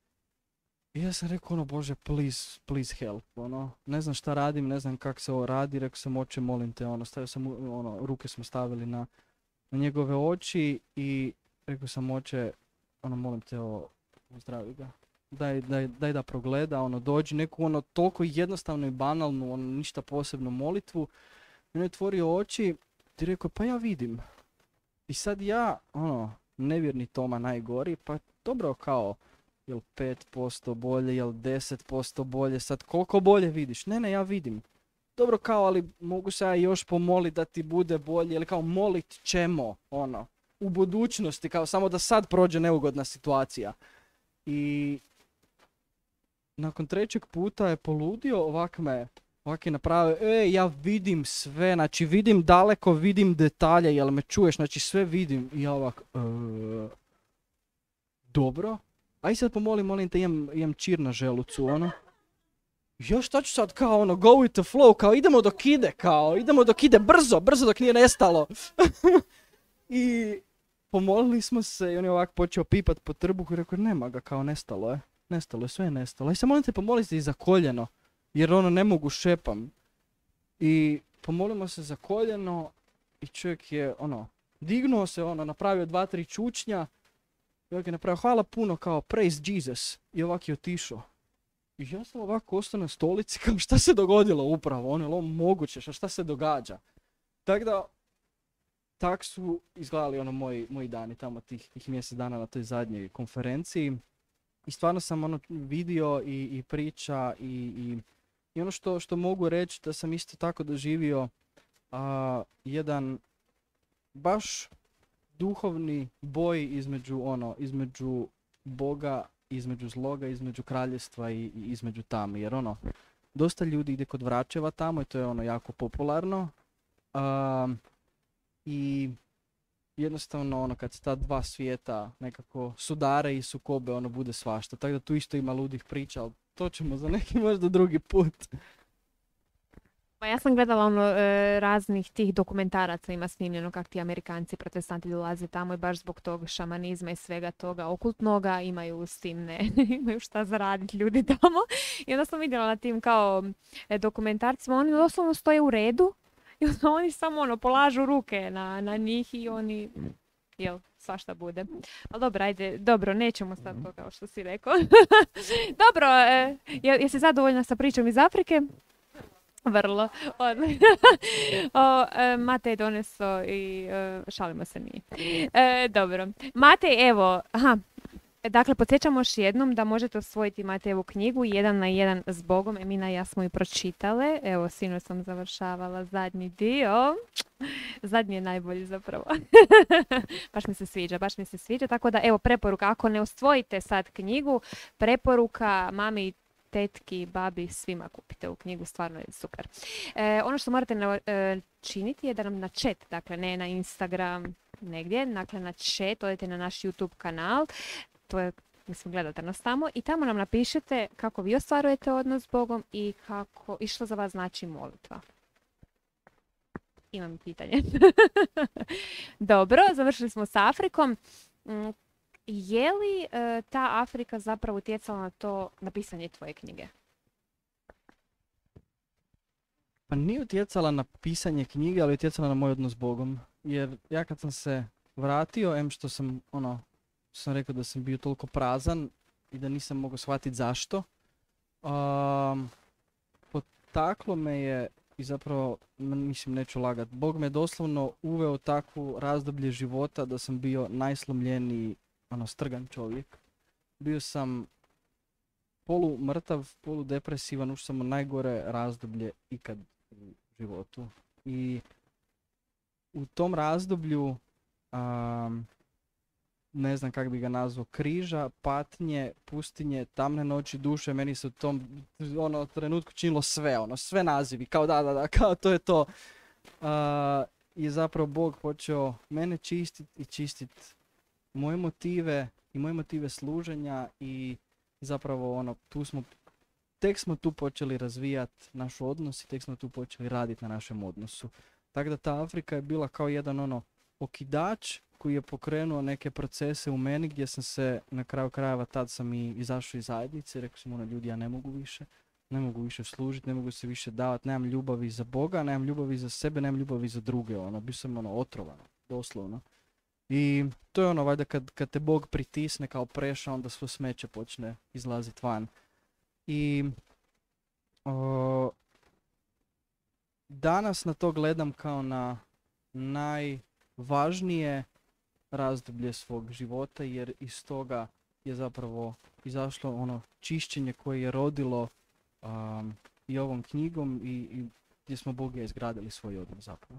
I ja sam rekao, ono, Bože, please, please help, ono, ne znam šta radim, ne znam kak se ovo radi, rekao sam, oče, molim te, ono, stavio sam, u- ono, ruke smo stavili na, na njegove oči i rekao sam, oče, ono, molim te, ovo, zdravi ga. Daj, daj, daj da progleda, ono, dođi neku, ono, toliko jednostavnu i banalnu, ono, ništa posebno molitvu. On je otvorio oči i rekao, pa ja vidim. I sad ja, ono, nevjerni Toma najgori, pa dobro kao, jel pet posto bolje, jel deset posto bolje, sad koliko bolje vidiš? Ne, ne, ja vidim. Dobro kao, ali mogu se ja još pomoliti da ti bude bolje, ili kao molit ćemo, ono, u budućnosti, kao samo da sad prođe neugodna situacija. I nakon trećeg puta je poludio, ovak me, ovak je napravio, e, ja vidim sve, znači vidim daleko, vidim detalje, jel me čuješ, znači sve vidim. I ja ovak, e, dobro, aj sad pomoli, molim te, imam, imam čir na želucu, ono. Ja šta ću sad kao ono, go with the flow, kao idemo dok ide, kao idemo dok ide, brzo, brzo dok nije nestalo. I pomolili smo se i on je ovak počeo pipat po trbuhu i rekao, nema ga, kao nestalo je, nestalo je, sve je nestalo. I sad molim te pomolite se i za koljeno, jer ono ne mogu, šepam. I pomolimo se za koljeno i čovjek je ono, dignuo se, ono, napravio dva, tri čučnja. I ovak je napravio, hvala puno, kao praise Jesus. I ovak je otišao. I ja sam ovako ostao na stolici, kao šta se dogodilo upravo, ono, je li ovo moguće, šta, šta se događa. Tako da, tak su izgledali ono moji, moji dani tamo tih, tih mjesec dana na toj zadnjoj konferenciji. I stvarno sam ono vidio i, i priča i, i, i ono što, što mogu reći da sam isto tako doživio a, jedan baš duhovni boj između ono, između Boga, između zloga, između kraljevstva i, i između tame. Jer ono, dosta ljudi ide kod vračeva tamo i to je ono jako popularno. A, I jednostavno ono kad se ta dva svijeta nekako sudare i sukobe, ono bude svašta. Tako da tu isto ima ludih priča, ali to ćemo za neki možda drugi put. Pa ja sam gledala ono e, raznih tih dokumentaraca ima snimljeno kako ti Amerikanci protestanti dolaze tamo i baš zbog tog šamanizma i svega toga okultnoga imaju s tim ne, imaju šta zaraditi ljudi tamo. I onda sam vidjela na tim kao e, dokumentarcima, oni doslovno stoje u redu i onda oni samo ono polažu ruke na, na njih i oni, jel, svašta bude. Ali dobro, ajde, dobro, nećemo sad to kao što si rekao. Dobro, e, je, jesi zadovoljna sa pričom iz Afrike? Vrlo. o, e, Matej je doneso i e, šalimo se mi. E, dobro. Matej, evo, aha, dakle, podsjećamo još jednom da možete osvojiti Matejevu knjigu Jedan na jedan s Bogom. Emina i ja smo ju pročitale. Evo, sinoć sam završavala zadnji dio. Zadnji je najbolji zapravo. Baš mi se sviđa, baš mi se sviđa. Tako da, evo, preporuka. Ako ne osvojite sad knjigu, preporuka mami tetki, babi, svima kupite u knjigu, stvarno je super. E, ono što morate na, e, činiti je da nam na chat, dakle ne na Instagram, negdje, dakle na chat, odete na naš YouTube kanal, to je, mislim, gledate nas tamo i tamo nam napišete kako vi ostvarujete odnos s Bogom i, kako, i što za vas znači molitva. Imam pitanje. Dobro, završili smo s Afrikom. Mm, je li e, ta Afrika zapravo utjecala na to, na pisanje tvoje knjige? Pa nije utjecala na pisanje knjige, ali je utjecala na moj odnos s Bogom. Jer ja kad sam se vratio, em što sam, ono, sam rekao da sam bio toliko prazan i da nisam mogao shvatiti zašto, um, potaklo me je i zapravo, mislim, neću lagat, Bog me doslovno uveo u takvu razdoblje života da sam bio najslomljeniji, ono, strgan čovjek. Bio sam polu mrtav, polu depresivan, ušao sam u najgore razdoblje ikad u životu. I u tom razdoblju, um, ne znam kako bi ga nazvao, križa, patnje, pustinje, tamne noći, duše, meni se u tom ono, trenutku činilo sve, ono, sve nazivi, kao da, da, da, kao to je to. Uh, je zapravo Bog počeo mene čistiti i čistiti moje motive i moje motive služenja i zapravo ono, tu smo, tek smo tu počeli razvijati naš odnos i tek smo tu počeli raditi na našem odnosu. Tako da ta Afrika je bila kao jedan ono okidač koji je pokrenuo neke procese u meni gdje sam se na kraju krajeva, tad sam i izašao iz zajednice i rekao sam ono, ljudi, ja ne mogu više, ne mogu više služiti, ne mogu se više davati, nemam ljubavi za Boga, nemam ljubavi za sebe, nemam ljubavi za druge, ono, bio sam ono otrovan, doslovno. I to je ono, valjda kad, kad te Bog pritisne kao preša, onda svo smeće počne izlaziti van. I o, danas na to gledam kao na najvažnije razdoblje svog života, jer iz toga je zapravo izašlo ono čišćenje koje je rodilo um, i ovom knjigom i, i gdje smo Boga izgradili svoj odnos zapravo.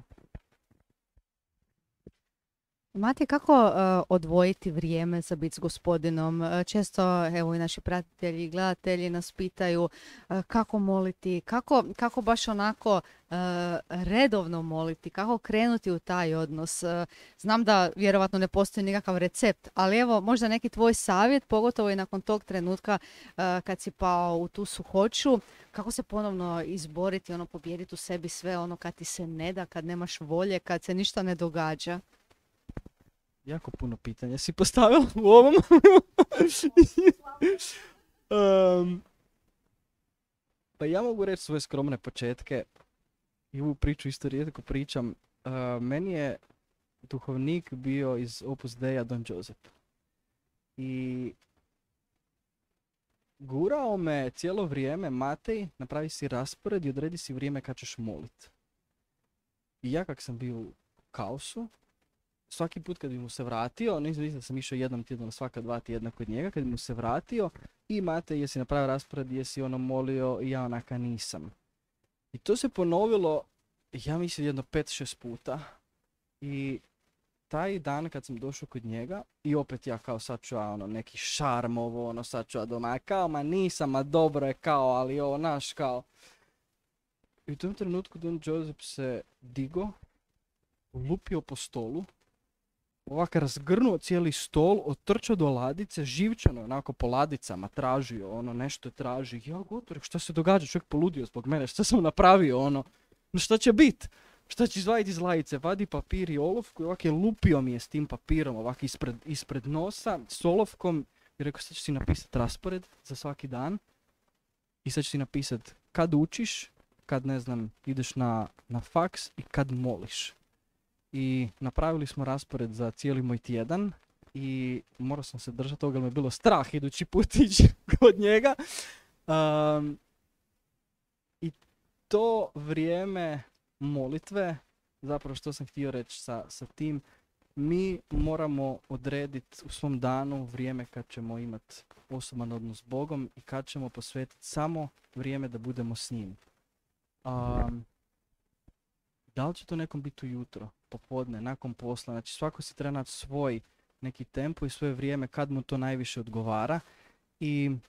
Mati, kako uh, odvojiti vrijeme za biti s Gospodinom? Uh, često, evo, i naši pratitelji i gledatelji nas pitaju uh, kako moliti, kako, kako baš onako uh, redovno moliti, kako krenuti u taj odnos. Uh, znam da vjerovatno ne postoji nikakav recept, ali evo, možda neki tvoj savjet, pogotovo i nakon tog trenutka uh, kad si pao u tu suhoću, kako se ponovno izboriti, ono, pobijediti u sebi sve ono kad ti se ne da, kad nemaš volje, kad se ništa ne događa. Jako puno pitanja si postavila u ovom. um, pa ja mogu reći svoje skromne početke i ovu priču isto rijetko pričam. Uh, meni je duhovnik bio iz Opus Dei Don Joseph. I gurao me cijelo vrijeme, Matej, napravi si raspored i odredi si vrijeme kad ćeš molit. I ja kak sam bio u kaosu, svaki put kad bi mu se vratio, nisam da sam išao jednom tjednom, svaka dva tjedna kod njega, kad bi mu se vratio i Matej, jesi napravio raspored, jesi ono molio i ja onaka nisam. I to se ponovilo, ja mislim, jedno pet šest puta. I taj dan kad sam došao kod njega i opet ja kao sad ću ja ono neki šarm ovo, ono sad ću ja doma, a kao ma nisam, a dobro je kao, ali ovo naš kao. I u tom trenutku Don Joseph se digo, lupio po stolu, ovako razgrnuo cijeli stol, otrčao do ladice, živčano onako po ladicama tražio, ono nešto traži. Ja gotovo, šta se događa, čovjek poludio zbog mene, šta sam napravio, ono, no šta će bit? Šta će izvaditi iz ladice? Vadi papir i olovku i ovako je lupio mi je s tim papirom, ovako ispred, ispred nosa, s olovkom. I rekao, sad ću si napisati raspored za svaki dan i sad ću si napisati kad učiš, kad, ne znam, ideš na, na faks i kad moliš. I napravili smo raspored za cijeli moj tjedan i morao sam se držati toga, jer me je bilo strah idući put ići kod njega. Um, I to vrijeme molitve, zapravo što sam htio reći sa, sa tim, mi moramo odrediti u svom danu vrijeme kad ćemo imati osoban odnos s Bogom i kad ćemo posvetiti samo vrijeme da budemo s njim. Um, da li će to nekom biti ujutro, popodne, nakon posla, znači svako si treba naći svoj neki tempo i svoje vrijeme kad mu to najviše odgovara. I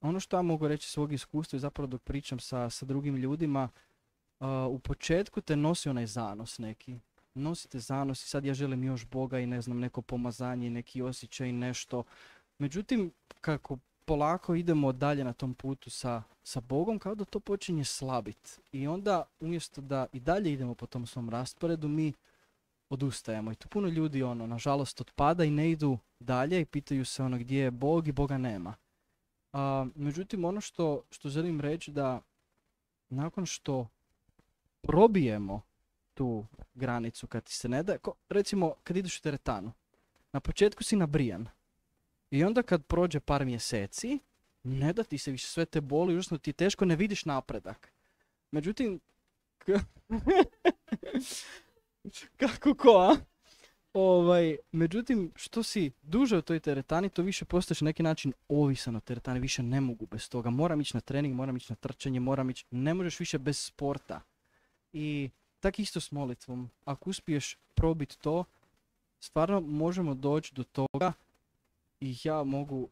Ono što ja mogu reći iz svog iskustva i zapravo dok pričam sa, sa drugim ljudima, uh, u početku te nosi onaj zanos neki. Nosite zanos i sad ja želim još Boga i ne znam, neko pomazanje, neki osjećaj, nešto. Međutim, kako polako idemo dalje na tom putu sa, sa Bogom, kao da to počinje slabit. I onda umjesto da i dalje idemo po tom svom rasporedu, mi odustajemo. I tu puno ljudi, ono, nažalost, otpada i ne idu dalje i pitaju se ono gdje je Bog i Boga nema. A, međutim, ono što, što želim reći da nakon što probijemo tu granicu kad ti se ne da, ko, recimo kad ideš u teretanu, na početku si nabrijan i onda kad prođe par mjeseci, ne da ti se više sve te boli, užasno ti je teško, ne vidiš napredak. Međutim, k- kako ko, a? Ovaj, međutim, što si duže u toj teretani, to više postaješ na neki način ovisan o teretani, više ne mogu bez toga. Moram ići na trening, moram ići na trčanje, moram ići, ne možeš više bez sporta. I tak isto s molitvom. Ako uspiješ probiti to, stvarno možemo doći do toga i ja mogu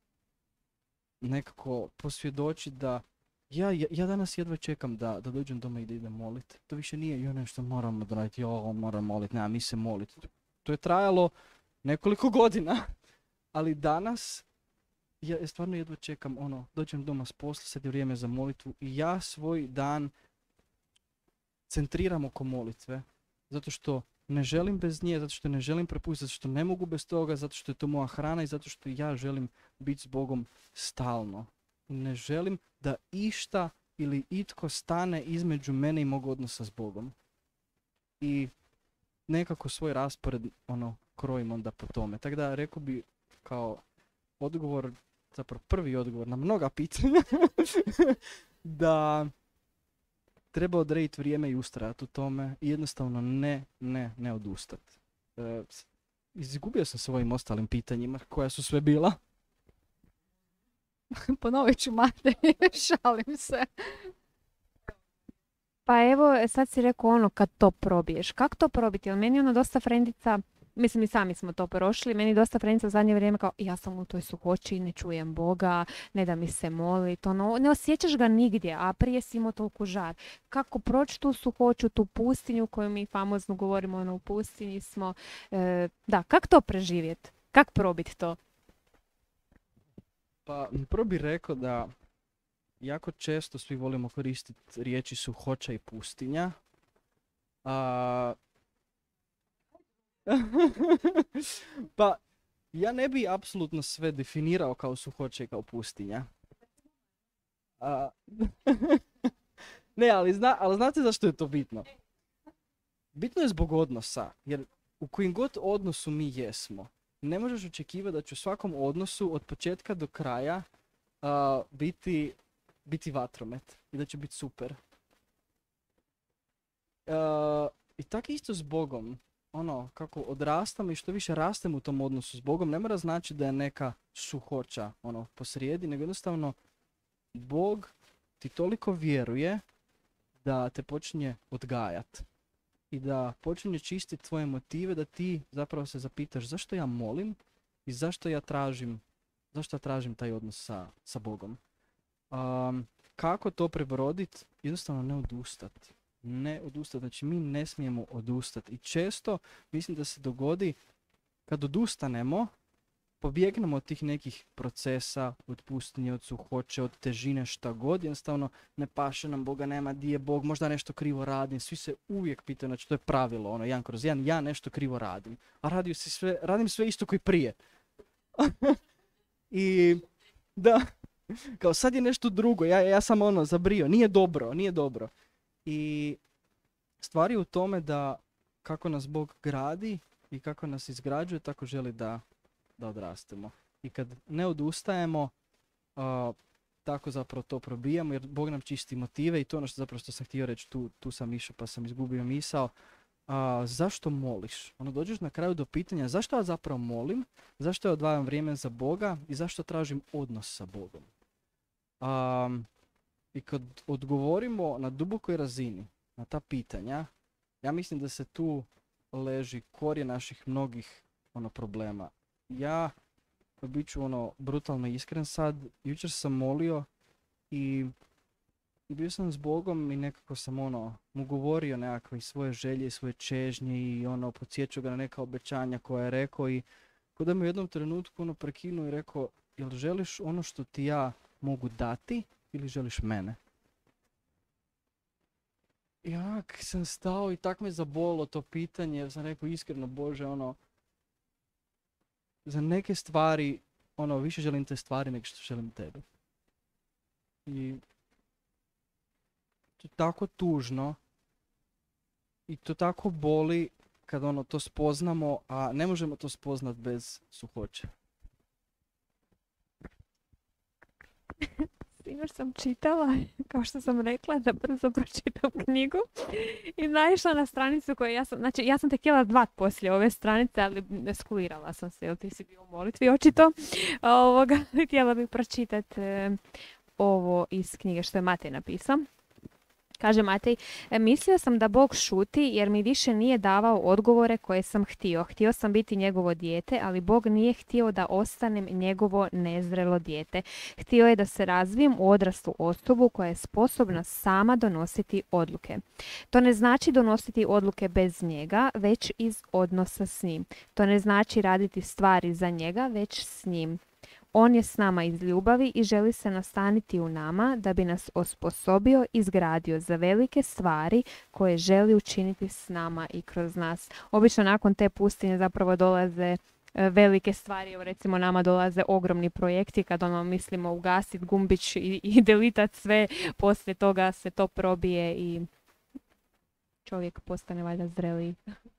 nekako posvjedočiti da ja, ja, ja danas jedva čekam da, da dođem doma i da idem moliti. To više nije jo nešto moram odraditi, jo moram moliti, nema mi se moliti. To je trajalo nekoliko godina, ali danas ja stvarno jedva čekam, ono, dođem doma s posla, sad je vrijeme za molitvu i ja svoj dan centriram oko molitve, zato što ne želim bez nje, zato što ne želim prepustiti, zato što ne mogu bez toga, zato što je to moja hrana i zato što ja želim biti s Bogom stalno. Ne želim da išta ili itko stane između mene i mog odnosa s Bogom. I nekako svoj raspored ono krojim onda po tome. Tako da rekao bi kao odgovor, zapravo prvi odgovor na mnoga pitanja, da treba odrediti vrijeme i ustrajati u tome i jednostavno ne, ne, ne odustati. E, izgubio sam svojim ostalim pitanjima koja su sve bila. Ponovit ću mate, šalim se. Pa evo, sad si rekao ono kad to probiješ. Kako to probiti? Jer meni ono dosta frendica, mislim i sami smo to prošli, meni dosta frendica u zadnje vrijeme kao ja sam u toj suhoći, ne čujem Boga, ne da mi se molit, ono, ne osjećaš ga nigdje, a prije si imao toliko žar. Kako proći tu suhoću, tu pustinju koju mi famozno govorimo, ono u pustinji smo. E, da, kako to preživjeti? Kako probiti to? Pa prvo bih rekao da jako često svi volimo koristiti riječi suhoća i pustinja. A... pa ja ne bi apsolutno sve definirao kao suhoća i kao pustinja. A... ne, ali, zna, ali znate zašto je to bitno? Bitno je zbog odnosa, jer u kojim god odnosu mi jesmo, ne možeš očekivati da će u svakom odnosu od početka do kraja uh, biti, biti vatromet i da će biti super. Uh, I tako isto s Bogom. Ono, kako odrastamo i što više rastemo u tom odnosu s Bogom, ne mora znači da je neka suhoća ono, posrijedi, nego jednostavno Bog ti toliko vjeruje da te počinje odgajat. I da počinje čistiti tvoje motive, da ti zapravo se zapitaš zašto ja molim i zašto ja tražim, zašto ja tražim taj odnos sa, sa Bogom. Um, kako to prebroditi? Jednostavno ne odustati. Ne odustati. Znači mi ne smijemo odustati. I često mislim da se dogodi kad odustanemo, pobjegnemo od tih nekih procesa, od pustinje, od suhoće, od težine, šta god, jednostavno ne paše nam, Boga nema, di je Bog, možda nešto krivo radim, svi se uvijek pitaju, znači to je pravilo, ono, jedan kroz jedan, ja nešto krivo radim, a radio si sve, radim sve isto koji prije. I da, kao sad je nešto drugo, ja, ja sam ono zabrio, nije dobro, nije dobro. I stvar je u tome da kako nas Bog gradi i kako nas izgrađuje, tako želi da da odrastemo. I kad ne odustajemo, uh, tako zapravo to probijamo, jer Bog nam čisti motive i to ono što zapravo što sam htio reći, tu, tu sam išao pa sam izgubio misao. Uh, zašto moliš? Ono, dođeš na kraju do pitanja zašto ja zapravo molim, zašto ja odvajam vrijeme za Boga i zašto tražim odnos sa Bogom. Um, I kad odgovorimo na dubokoj razini na ta pitanja, ja mislim da se tu leži korijen naših mnogih ono, problema. Ja bit ću ono brutalno iskren sad, jučer sam molio i, i bio sam s Bogom i nekako sam ono mu govorio nekakve svoje želje i svoje čežnje i ono podsjećao ga na neka obećanja koja je rekao i kod da mi u jednom trenutku ono prekinuo i rekao, jel želiš ono što ti ja mogu dati ili želiš mene? I onak sam stao i tak me zabolo to pitanje, jer sam rekao iskreno, Bože, ono, za neke stvari, ono, više želim te stvari nego što želim tebe. I to je tako tužno i to tako boli kad ono to spoznamo, a ne možemo to spoznat bez suhoće. Sinoć sam čitala, kao što sam rekla, da brzo pročitam knjigu i naišla na stranicu koju ja sam, znači ja sam te htjela zvat poslije ove stranice, ali skulirala sam se, jer ti si bio u molitvi očito. Ovoga, htjela bih pročitati e, ovo iz knjige što je Matej napisao. Kaže Matej, "E, mislio sam da Bog šuti jer mi više nije davao odgovore koje sam htio. Htio sam biti njegovo dijete, ali Bog nije htio da ostanem njegovo nezrelo dijete. Htio je da se razvijem u odraslu osobu koja je sposobna sama donositi odluke. To ne znači donositi odluke bez njega, već iz odnosa s njim. To ne znači raditi stvari za njega, već s njim. On je s nama iz ljubavi i želi se nastaniti u nama da bi nas osposobio i izgradio za velike stvari koje želi učiniti s nama i kroz nas." Obično nakon te pustinje zapravo dolaze e, velike stvari. Evo recimo nama dolaze ogromni projekti kad ono mislimo ugasiti gumbić i, i delitat sve, poslije toga se to probije i čovjek postane valjda zreliji.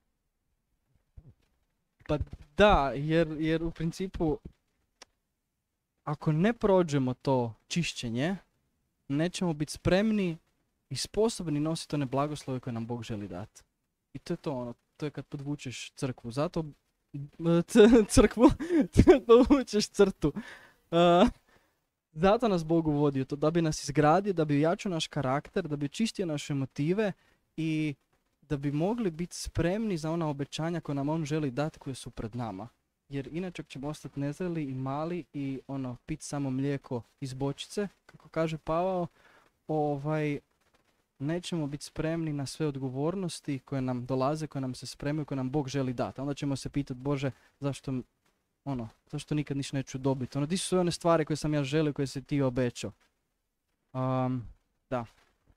Pa da, jer, jer u principu ako ne prođemo to čišćenje, nećemo biti spremni i sposobni nositi one blagoslove koje nam Bog želi dati. I to je to, ono, to je kad podvučeš crkvu. Zato c- crkvu, podvučeš crtu. Uh, zato nas Bog uvodi u to, da bi nas izgradio, da bi ojačao naš karakter, da bi čistio naše motive i da bi mogli biti spremni za ona obećanja koje nam On želi dati, koje su pred nama. Jer inače ćemo ostati nezreli i mali i ono, pit samo mlijeko iz bočice, kako kaže Pavao, ovaj, nećemo biti spremni na sve odgovornosti koje nam dolaze, koje nam se spremaju, koje nam Bog želi dati. Onda ćemo se pitati, Bože, zašto, ono, zašto nikad ništa neću dobiti? Ono, di su sve one stvari koje sam ja želio, koje si ti obećao? Um, da.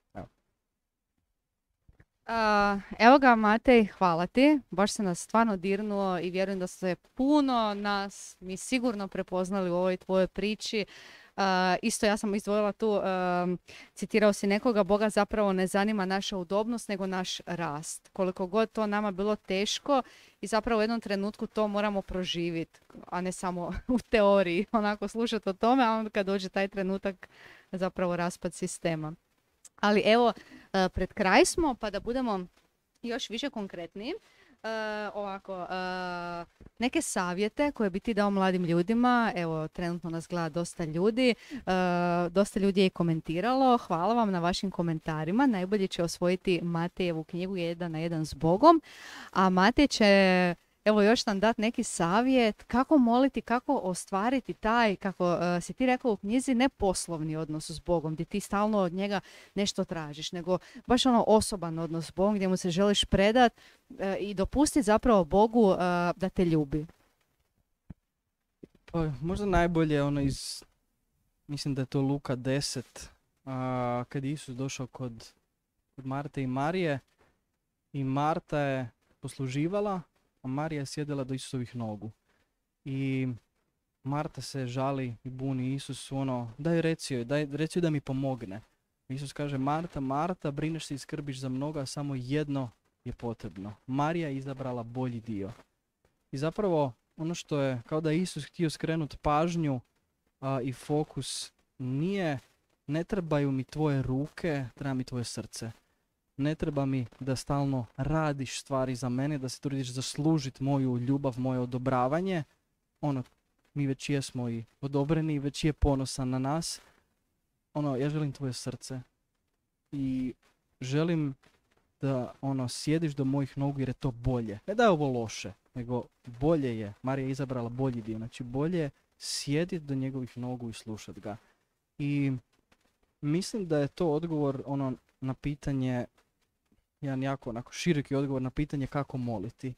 Uh, evo ga Matej, hvala ti, baš se nas stvarno dirnuo i vjerujem da se puno nas mi sigurno prepoznali u ovoj tvojoj priči. Uh, isto ja sam izdvojila tu, um, citirao si nekoga, Boga zapravo ne zanima naša udobnost nego naš rast. Koliko god to nama bilo teško i zapravo u jednom trenutku to moramo proživjeti, a ne samo u teoriji, onako slušati o tome, a onda kad dođe taj trenutak zapravo raspad sistema. Ali evo, pred kraj smo, pa da budemo još više konkretni. Uh, ovako, uh, neke savjete koje bi ti dao mladim ljudima, evo trenutno nas gleda dosta ljudi, uh, dosta ljudi je i komentiralo, hvala vam na vašim komentarima, najbolje će osvojiti Matejevu knjigu Jedan na jedan s Bogom, a Matej će evo još nam dati neki savjet kako moliti, kako ostvariti taj, kako uh, si ti rekao u knjizi, ne poslovni odnos s Bogom, gdje ti stalno od njega nešto tražiš, nego baš ono osoban odnos s Bogom, gdje mu se želiš predat uh, i dopustiti zapravo Bogu uh, da te ljubi. Pa možda najbolje ono iz, mislim da je to Luka deset, uh, kad je Isus došao kod, kod Marte i Marije i Marta je posluživala, a Marija je sjedila do Isusovih nogu. I Marta se žali i buni Isusu, ono, daj reci joj, daj reci joj da mi pomogne. Isus kaže, Marta, Marta, brineš se i skrbiš za mnogo, a samo jedno je potrebno. Marija je izabrala bolji dio. I zapravo, ono što je, kao da je Isus htio skrenuti pažnju a, i fokus, nije, ne trebaju mi tvoje ruke, treba mi tvoje srce. Ne treba mi da stalno radiš stvari za mene, da se trudiš zaslužiti moju ljubav, moje odobravanje. Ono, mi već jesmo i odobreni, već je ponosan na nas. Ono, ja želim tvoje srce i želim da ono sjediš do mojih nogu jer je to bolje. Ne da je ovo loše, nego bolje je. Marija je izabrala bolji dio. Znači bolje sjediti do njegovih nogu i slušati ga. I mislim da je to odgovor ono na pitanje, jedan jako onako široki odgovor na pitanje kako moliti.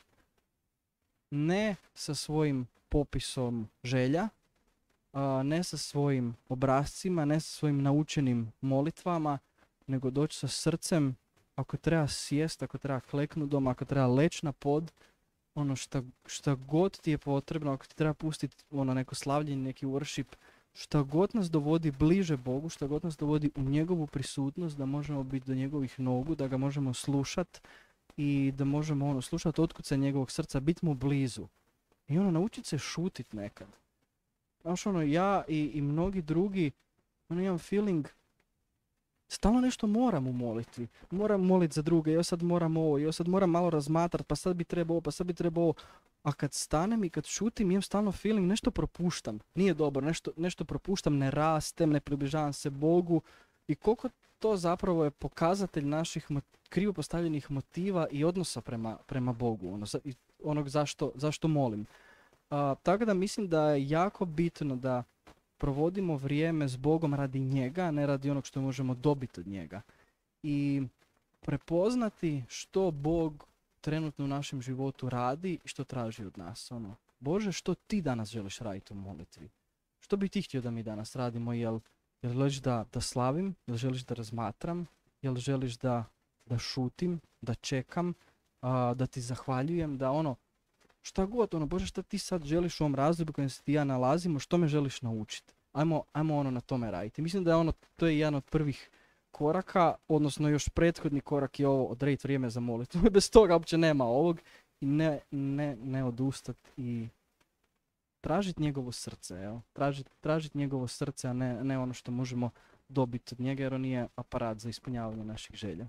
Ne sa svojim popisom želja, a, ne sa svojim obrascima, ne sa svojim naučenim molitvama, nego doći sa srcem, ako treba sjest, ako treba kleknut doma, ako treba leći na pod, ono šta, šta god ti je potrebno, ako ti treba pustiti ono neko slavljenje, neki worship, šta god nas dovodi bliže Bogu, šta god nas dovodi u njegovu prisutnost, da možemo biti do njegovih nogu, da ga možemo slušat i da možemo ono slušati otkuce njegovog srca, biti mu blizu. I ono, naučiti se šutit nekad. Znaš ono, ja i, i mnogi drugi, ono, imam feeling, stalno nešto moram u molitvi. Moram moliti za druge, ja sad moram ovo, ja sad moram malo razmatrat, pa sad bi trebao ovo, pa sad bi trebao ovo. A kad stanem i kad šutim, imam stalno feeling, nešto propuštam. Nije dobro, nešto, nešto propuštam, ne rastem, ne približavam se Bogu. I koliko to zapravo je pokazatelj naših mo- krivo postavljenih motiva i odnosa prema, prema Bogu. Ono, za, i onog zašto, zašto molim. A, tako da mislim da je jako bitno da provodimo vrijeme s Bogom radi njega, a ne radi onog što možemo dobiti od njega. I prepoznati što Bog trenutno u našem životu radi i što traži od nas. Ono, Bože, što ti danas želiš raditi u molitvi? Što bi ti htio da mi danas radimo? Jel, jel želiš da, da slavim? Jel želiš da razmatram? Jel želiš da, da šutim? Da čekam? A, da ti zahvaljujem? Da ono, šta god, ono, Bože, šta ti sad želiš u ovom razdoblju u kojem se ti i ja nalazimo, što me želiš naučiti? Ajmo, ajmo ono na tome raditi. Mislim da je ono, to je jedan od prvih koraka, odnosno još prethodni korak je ovo, odrediti vrijeme za molitvu. Bez toga uopće nema ovog. I ne, ne, ne odustati i tražiti njegovo srce. Evo. Tražiti tražit njegovo srce, a ne, ne ono što možemo dobiti od njega, jer on nije aparat za ispunjavanje naših želja.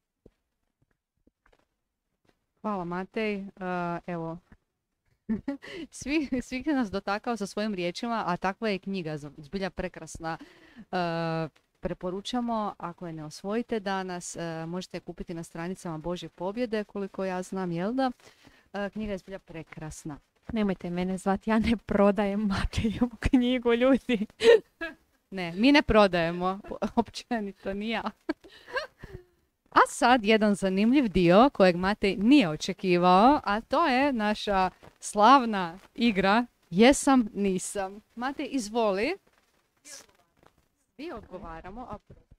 Hvala Matej. Uh, evo, svi, svi je nas dotakao sa svojim riječima, a takva je i knjiga, zbilja prekrasna. Uh, preporučamo, ako je ne osvojite danas, uh, možete je kupiti na stranicama Božje pobjede, koliko ja znam, jel da? Uh, knjiga je zbilja prekrasna. Nemojte mene zvati, ja ne prodajem Matejevu knjigu, ljudi. Ne, mi ne prodajemo, općenito, ni ja. A sad jedan zanimljiv dio kojeg Matej nije očekivao, a to je naša slavna igra Jesam, nisam. Matej, izvoli. Svi odgovaramo. A...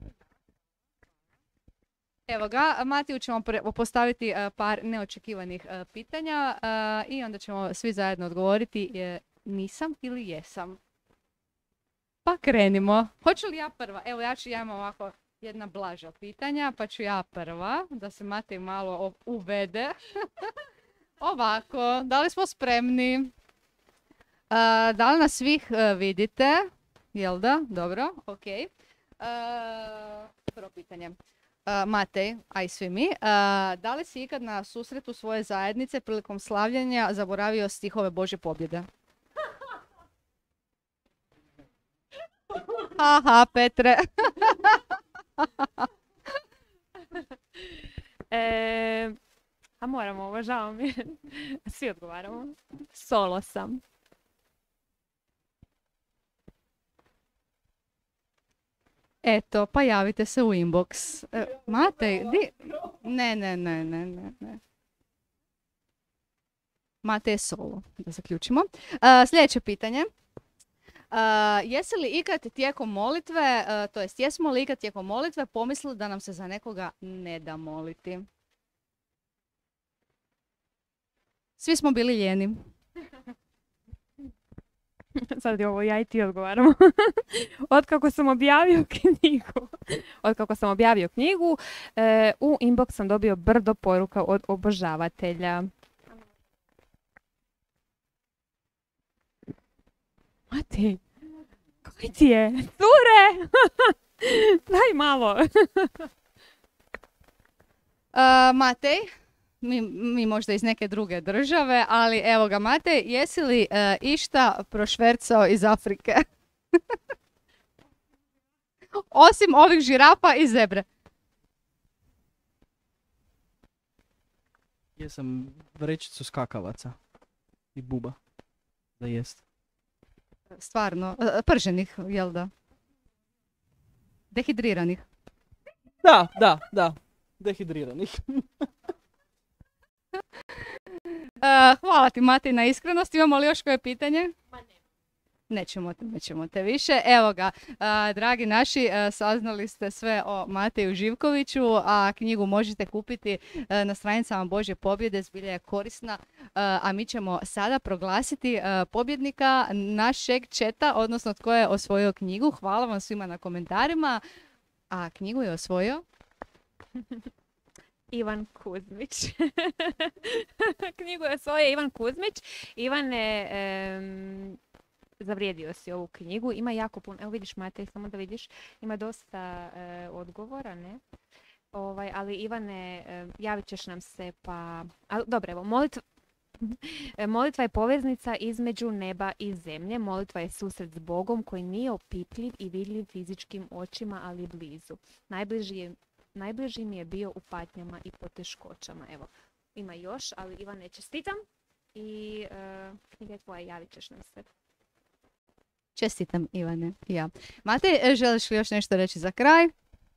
Evo ga, Mateju ćemo pre- postaviti uh, par neočekivanih uh, pitanja uh, i onda ćemo svi zajedno odgovoriti uh, nisam ili jesam. Pa krenimo. Hoću li ja prva? Evo ja ću, ja imam ovako jedna blaža pitanja, pa ću ja prva, da se Matej malo uvede. Ovako, da li smo spremni? Uh, da li nas svih uh, vidite? Jel da? Dobro, ok. Uh, prvo pitanje. Uh, Matej, a i svi mi, uh, da li si ikad na susretu svoje zajednice prilikom slavljenja zaboravio stihove Božje pobjede? Aha, Petre. e, a moramo, uvažavamo mi. Svi odgovaramo. Solo sam. Eto, pa javite se u inbox. E, Matej, di... Ne, ne, ne, ne, ne, ne. Matej je solo, da zaključimo. Uh, sljedeće pitanje. Uh, jesi li ikad tijekom molitve, uh, to jest jesmo li ikad tijekom molitve pomislili da nam se za nekoga ne da moliti? Svi smo bili ljeni. Sad je ovo ja i ti odgovaramo. Otkako sam objavio knjigu, otkako sam objavio knjigu, e, u inbox sam dobio brdo poruka od obožavatelja. Mati, koji ti je? Cure! Daj malo. Uh, Matej, mi, mi možda iz neke druge države, ali evo ga Matej, jesi li uh, išta prošvercao iz Afrike? Osim ovih žirafa i zebre. Jesam vrećicu skakavaca i buba da jest. Stvarno, e, prženih, jel da? Dehidriranih. Da, da, da. Dehidriranih. E, hvala ti, Mati, na iskrenosti. Imamo li još koje pitanje? Nećemo te, nećemo te više. Evo ga, a, dragi naši, a, saznali ste sve o Mateju Živkoviću, a knjigu možete kupiti a, na stranicama Božje pobjede, zbilja je korisna, a, a mi ćemo sada proglasiti a, pobjednika našeg četa, odnosno tko je osvojio knjigu. Hvala vam svima na komentarima, a knjigu je osvojio Ivan Kuzmić. Knjigu je osvojio Ivan Kuzmić. Ivane, em, zavrijedio si ovu knjigu. Ima jako puno, evo vidiš Matej, samo da vidiš, ima dosta e, odgovora, ne? Ovaj, ali Ivane, e, javit ćeš nam se pa... A, dobro, evo, molitva... Molitva je poveznica između neba i zemlje. Molitva je susret s Bogom koji nije opipljiv i vidljiv fizičkim očima, ali blizu. Najbliži, je, najbliži mi je bio u patnjama i poteškoćama. Evo, ima još, ali Ivane, čestitam i e, knjiga je tvoja, javit ćeš nam se. Čestitam, Ivane. Ja. Matej, e, želiš li još nešto reći za kraj?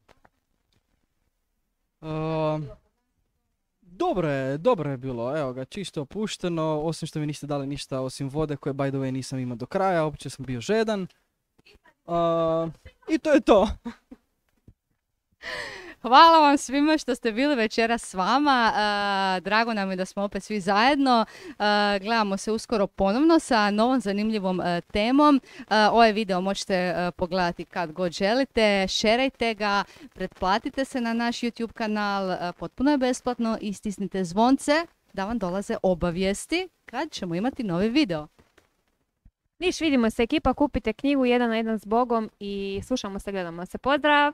Uh, dobro je, dobro je bilo, evo ga, čisto opušteno, osim što mi niste dali ništa osim vode koje by the way nisam imao do kraja, uopće sam bio žedan. Uh, I to je to. Hvala vam svima što ste bili večeras s vama. Uh, drago nam je da smo opet svi zajedno. Uh, gledamo se uskoro ponovno sa novom zanimljivom uh, temom. Uh, ovaj video možete uh, pogledati kad god želite. Šerajte ga, pretplatite se na naš YouTube kanal. Uh, potpuno je besplatno i stisnite zvonce da vam dolaze obavijesti kad ćemo imati novi video. Niš, vidimo se ekipa, kupite knjigu jedan na jedan s Bogom i slušamo se, gledamo se. Pozdrav!